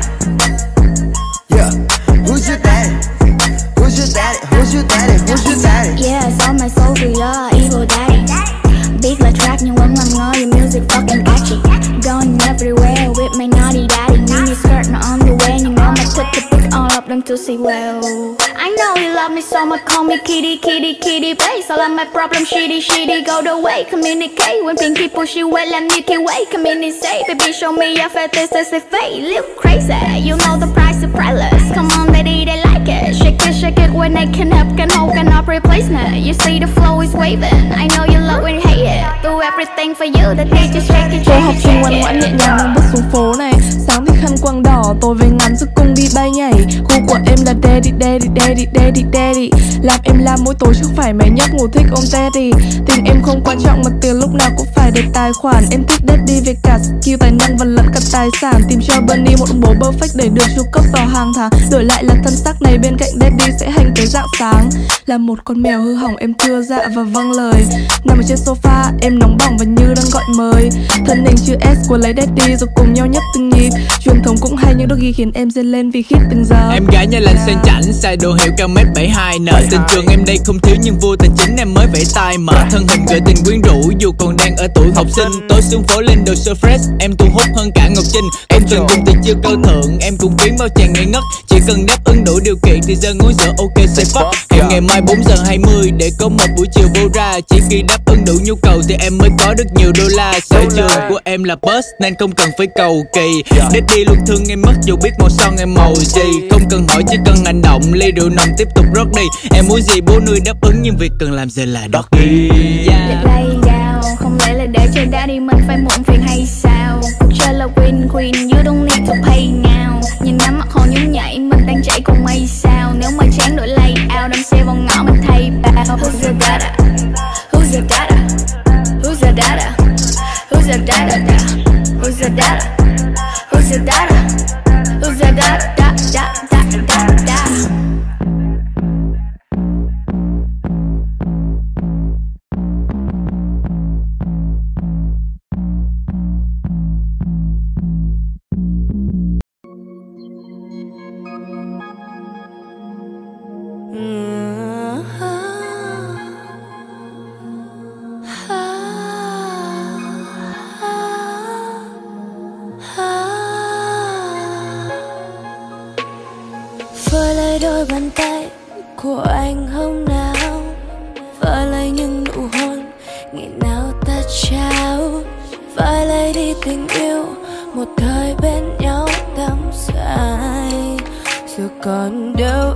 Yeah, who's your daddy? Who's your daddy? Who's your daddy? Who's your daddy? Yeah, so my soul to your evil daddy. Beat là track nhưng vẫn làm ngơ, your music fucking catchy. Going everywhere with my naughty daddy. Mini skirt not on the way, you know my quick to pick all of them to see well. I know you love me so much, call me kitty, kitty, kitty. Place all of my problem, shitty, shitty. Go the way, communicate. When pinky push you away, let me keep way. Communicate, baby, show me your fetish, that's the fate. Look crazy, you know the price is priceless. Come on, daddy, they like it. Shake it when they can help, can hold, cannot replace me. You see the flow is waving. I know you love when you hate it. Do everything for you, the DJ just shake it, Cô shake học it, sinh shake ngoan ngoãn nhẹ it. nhàng đang bước xuống phố này. Sáng thì khăn quàng đỏ, tối về ngắm giấc cung đi bay nhảy. Khu của em là daddy, daddy, daddy, daddy, daddy. Làm em làm mỗi tối chứ không phải mày nhóc ngủ thích ôm daddy. Tình em không quan trọng mà tiền lúc nào cũng phải để tài khoản. Em thích daddy về cả skill, tài năng và lẫn cả tài sản. Tìm cho Bunny một bố perfect để được chu cấp vào hàng tháng. Đổi lại là thân xác này bên cạnh daddy sẽ hành tới rạng sáng. Là một con mèo hư hỏng em thưa dạ và vâng lời. Nằm ở trên sofa em nóng bỏng và như đang gọi mời. Thân hình chữ S của lấy daddy rồi cùng nhau nhấp từng nhịp. Truyền thống cũng hay nhưng đôi khi khiến em rên lên vì khít từng giờ. Em gái nhà lành sang chảnh, size đồ hiệu cao mét 72 nợ. Tình trường em đây không thiếu nhưng vô tài chính em mới vẫy tay mở. Thân hình gợi tình quyến rũ dù còn đang ở tuổi học sinh. Tối xuống phố lên đồ so fresh, em thu hút hơn cả Ngọc Trinh. Em từng dùng từ chiêu cao thượng, em cũng khiến bao chàng ngây ngất. Chỉ cần đáp ứng đủ điều kiện thì giờ ngồi giờ ok say fuck. Hẹn ngày mai 4:20 để có một buổi chiều vô ra. Chỉ khi đáp ứng đủ nhu cầu thì em mới có được nhiều đô la. Sở trường của em là boss nên không cần phải cầu kỳ. Daddy luôn thương em mất dù biết màu son em màu gì. Không cần hỏi chỉ cần hành động, ly rượu nồng tiếp tục rót đi. Em muốn gì bố nuôi đáp ứng nhưng việc cần làm giờ là đót đi. Lay down, không lẽ là để cho daddy mình phải muộn phiền hay sao? Cuộc chơi là win win, you don't need to pay now. Nhìn ngắm mặt hồ nhún nhảy, mình đang chạy cùng mây sao? Nếu mà chán đổi lay out, đâm xe vào ngõ mình thay bao. Who's your dada? Who's your dada? Who's your dada? Who's your dada? Who's your dada? Who's your dada? Who's your dada? Da da da da da. Vơi lấy đôi bàn tay của anh hôm nào, vơi lấy những nụ hôn ngày nào ta trao, vơi lấy đi tình yêu một thời bên nhau đắm say giờ còn đâu.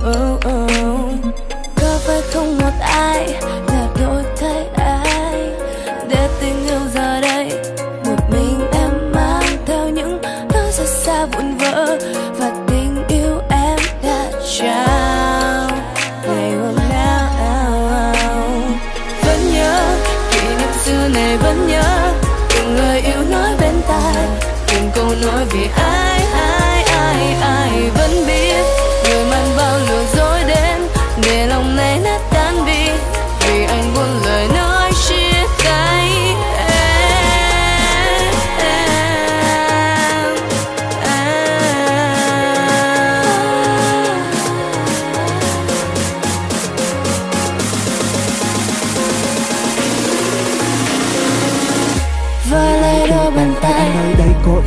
Có phải không một ai là đổi thay ai để tình yêu giờ đây một mình em mang theo những nỗi rất xa vụn vỡ và tình yêu em đã trao ngày hôm nào. Vẫn nhớ kỷ niệm xưa này, vẫn nhớ từng lời yêu nói bên tai, từng câu nói vì ai ai ai ai. Vẫn biết người mang bao lừa dối đến để lòng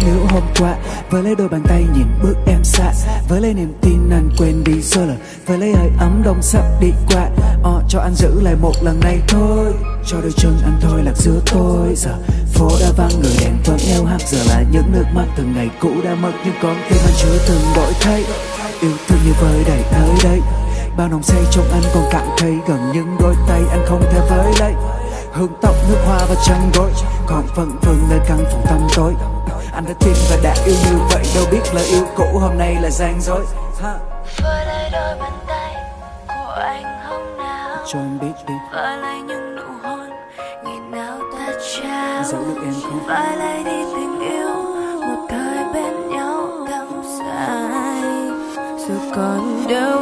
hiểu hôm qua. Với lấy đôi bàn tay nhìn bước em xa, với lấy niềm tin anh quên đi rồi, với lấy hơi ấm đông sắp đi qua. Cho anh giữ lại một lần này thôi, cho đôi chân anh thôi lạc giữa tôi. Giờ phố đã vắng, người đèn vẫn nheo hắt, giờ là những nước mắt từng ngày cũ đã mất, nhưng con tim anh chưa từng đổi thay. Yêu thương như vơi đầy tới đây, bao nồng say trong anh còn cạn thây, gần những đôi tay anh không thể với lấy. Hương tóc nước hoa và chăn gối, còn phần phần nơi căn phòng tăm tối. Anh đã tin và đã yêu như vậy, đâu biết là yêu cũ hôm nay là gian dối. Với lấy đôi bàn tay của anh hôm nào, cho em biết đi. Với lấy những nụ hôn ngày nào ta trao, dẫu được em không. Với lấy đi tình yêu một thời bên nhau đắm say, rồi còn đâu.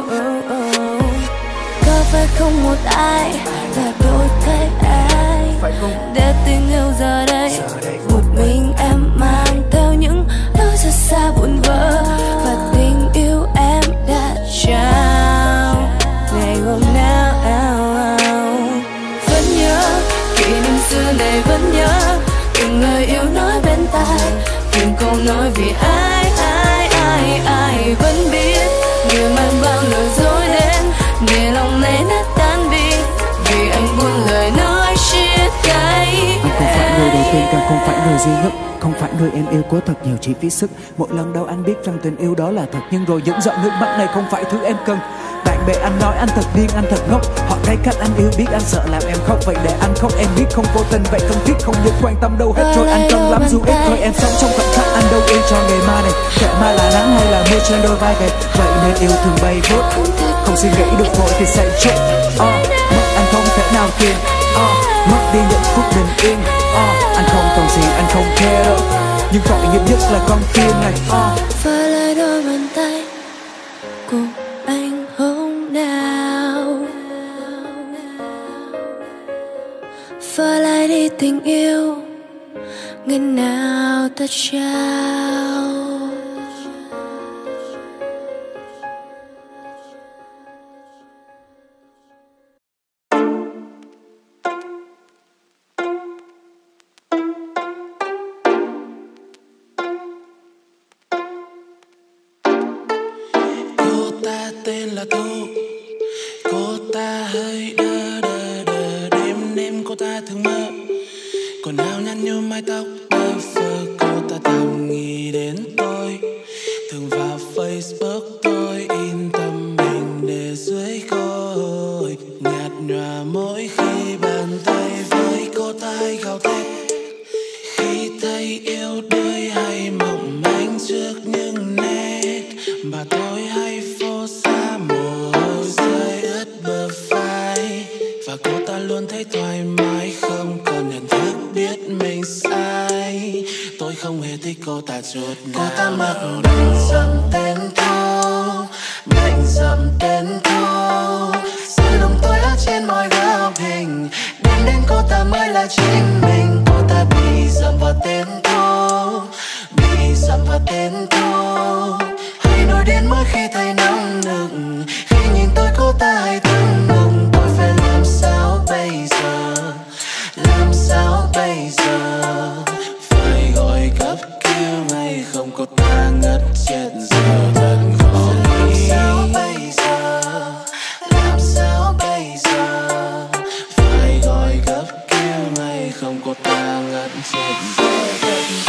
Có phải không một ai là đổi thay ai, để tình yêu giờ đây một mình em mang theo những lối rất xa vụn vỡ, và tình yêu em đã trao ngày hôm nào. Vẫn nhớ kỷ niệm xưa này, vẫn nhớ từng lời yêu nói bên tai, từng câu nói vì ai vẫn biết người mang bao lời dối đến để lòng này nát tan đi, vì anh buông lời nói chia tay. Anh không phải người đầu tiên, càng không phải người duy nhất, không phải người em yêu có thật nhiều chỉ phí sức. Mỗi lần đâu anh biết rằng tình yêu đó là thật, nhưng rồi những giọt nước mắt này không phải thứ em cần. Bạn bè anh nói anh thật điên, anh thật ngốc, họ thấy cách anh yêu biết anh sợ làm em khóc, vậy để anh khóc em biết không vô tình, vậy không thiết không được quan tâm đâu hết. Rồi anh cần lắm dù ít thôi, em sống trong khoảnh khắc, anh đâu yêu cho ngày mai này, kệ mai là nắng hay là mưa trên đôi vai gầy. Vậy nên yêu thường bay vút, không suy nghĩ được vội thì say chết. Mất anh không thể nào tìm, mất đi những phút bình yên. Anh không còn gì anh không care đâu, nhưng tội nghiệp nhất là con tim này. Với lấy đôi bàn tay của anh hôm nào, với lấy đi tình yêu ngày nào ta trao. Tên là Thu, cô ta hơi đơ đơ đơ, đêm đêm cô ta thường mơ, quần áo nhăn nhúm mái tóc bơ phơ. Cô ta thầm nghĩ đến tôi, thường vào Facebook tôi in tấm hình để dưới gối, nhạt nhòa mỗi khi bàn tay với cô ta hay gào thét khi thấy yêu đuối hay mộng manh trước những nét mà tôi hay phô xa, mồ hôi rơi ướt bờ vai, và cô ta luôn thấy thoải mái không còn nhận thức biết mình sai. Tôi không hề thích cô ta chút nào. Cô ta mặc đồ dầm tên Thu, mạnh dầm tên Thu, sự lòng tôi ở trên mọi góc hình, đến đến cô ta mới là chính mình. Cô ta bị dầm vào tên Thu, bị dầm vào tên Thu, nổi điên mỗi khi thấy nóng nực, khi nhìn tôi cô ta hay thăng mộng. Tôi phải làm sao bây giờ, làm sao bây giờ, phải gọi cấp cứu ngay không cô ta ngất chết giờ, thật khó nghĩ. Làm sao bây giờ, làm sao bây giờ, phải gọi cấp cứu ngay không cô ta ngất chết giờ, thật khó.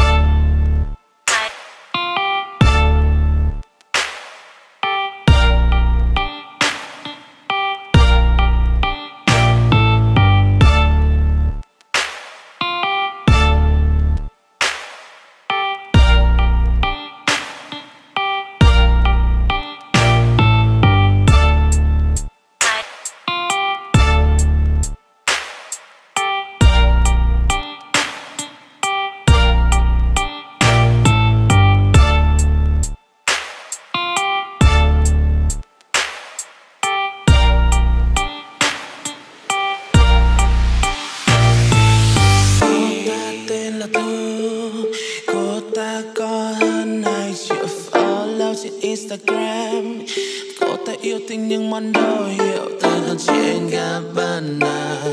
Instagram. Cô ta yêu thích những món đồ hiệu từ trên Gabbana, và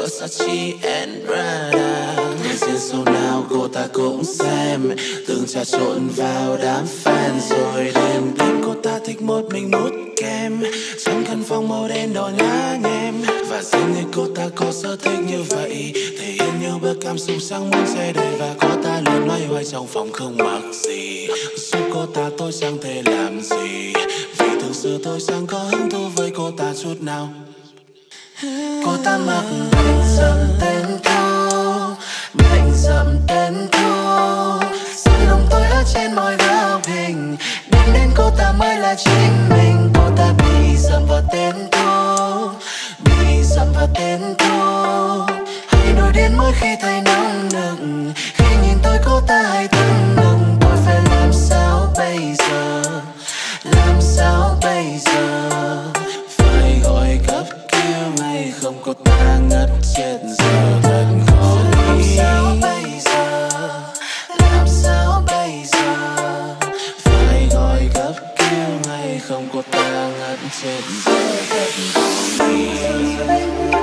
Versace and Prada. Người diễn show nào cô ta cũng xem, từng trà trộn vào đám fan. Rồi đêm đêm cô ta thích một mình mút kem, trong căn phòng màu đen đỏ nhá nhem. Và dường như cô ta có sở thích như vậy, thể hiện nhiều bức cảm xúc sang muốn say đầy. Và cô ta luôn loay hoay trong phòng không mặc gì, giúp cô ta tôi chẳng thể làm gì, vì thực sự tôi chẳng có hứng thú với cô ta chút nào. Cô ta mặc bệnh dậm tên cô, bệnh dậm tên cô, soi lòng tôi ở trên môi góc hình. Đêm đến cô ta mới là chính mình. Cô ta bị dậm vào tên cô, bị dậm vào tên cô. Hay nổi điên mỗi khi thấy nóng nực, khi nhìn tôi cô ta hay tưng nừng. Tôi phải làm sao bây giờ, làm sao bây giờ? Phải gọi cấp cứu ngay không cô ta ngất chết giờ. Thật khó lý. Làm sao bây giờ, làm sao bây giờ? Phải gọi cấp cứu ngay không cô ta ngất chết giờ. Thật khó lý.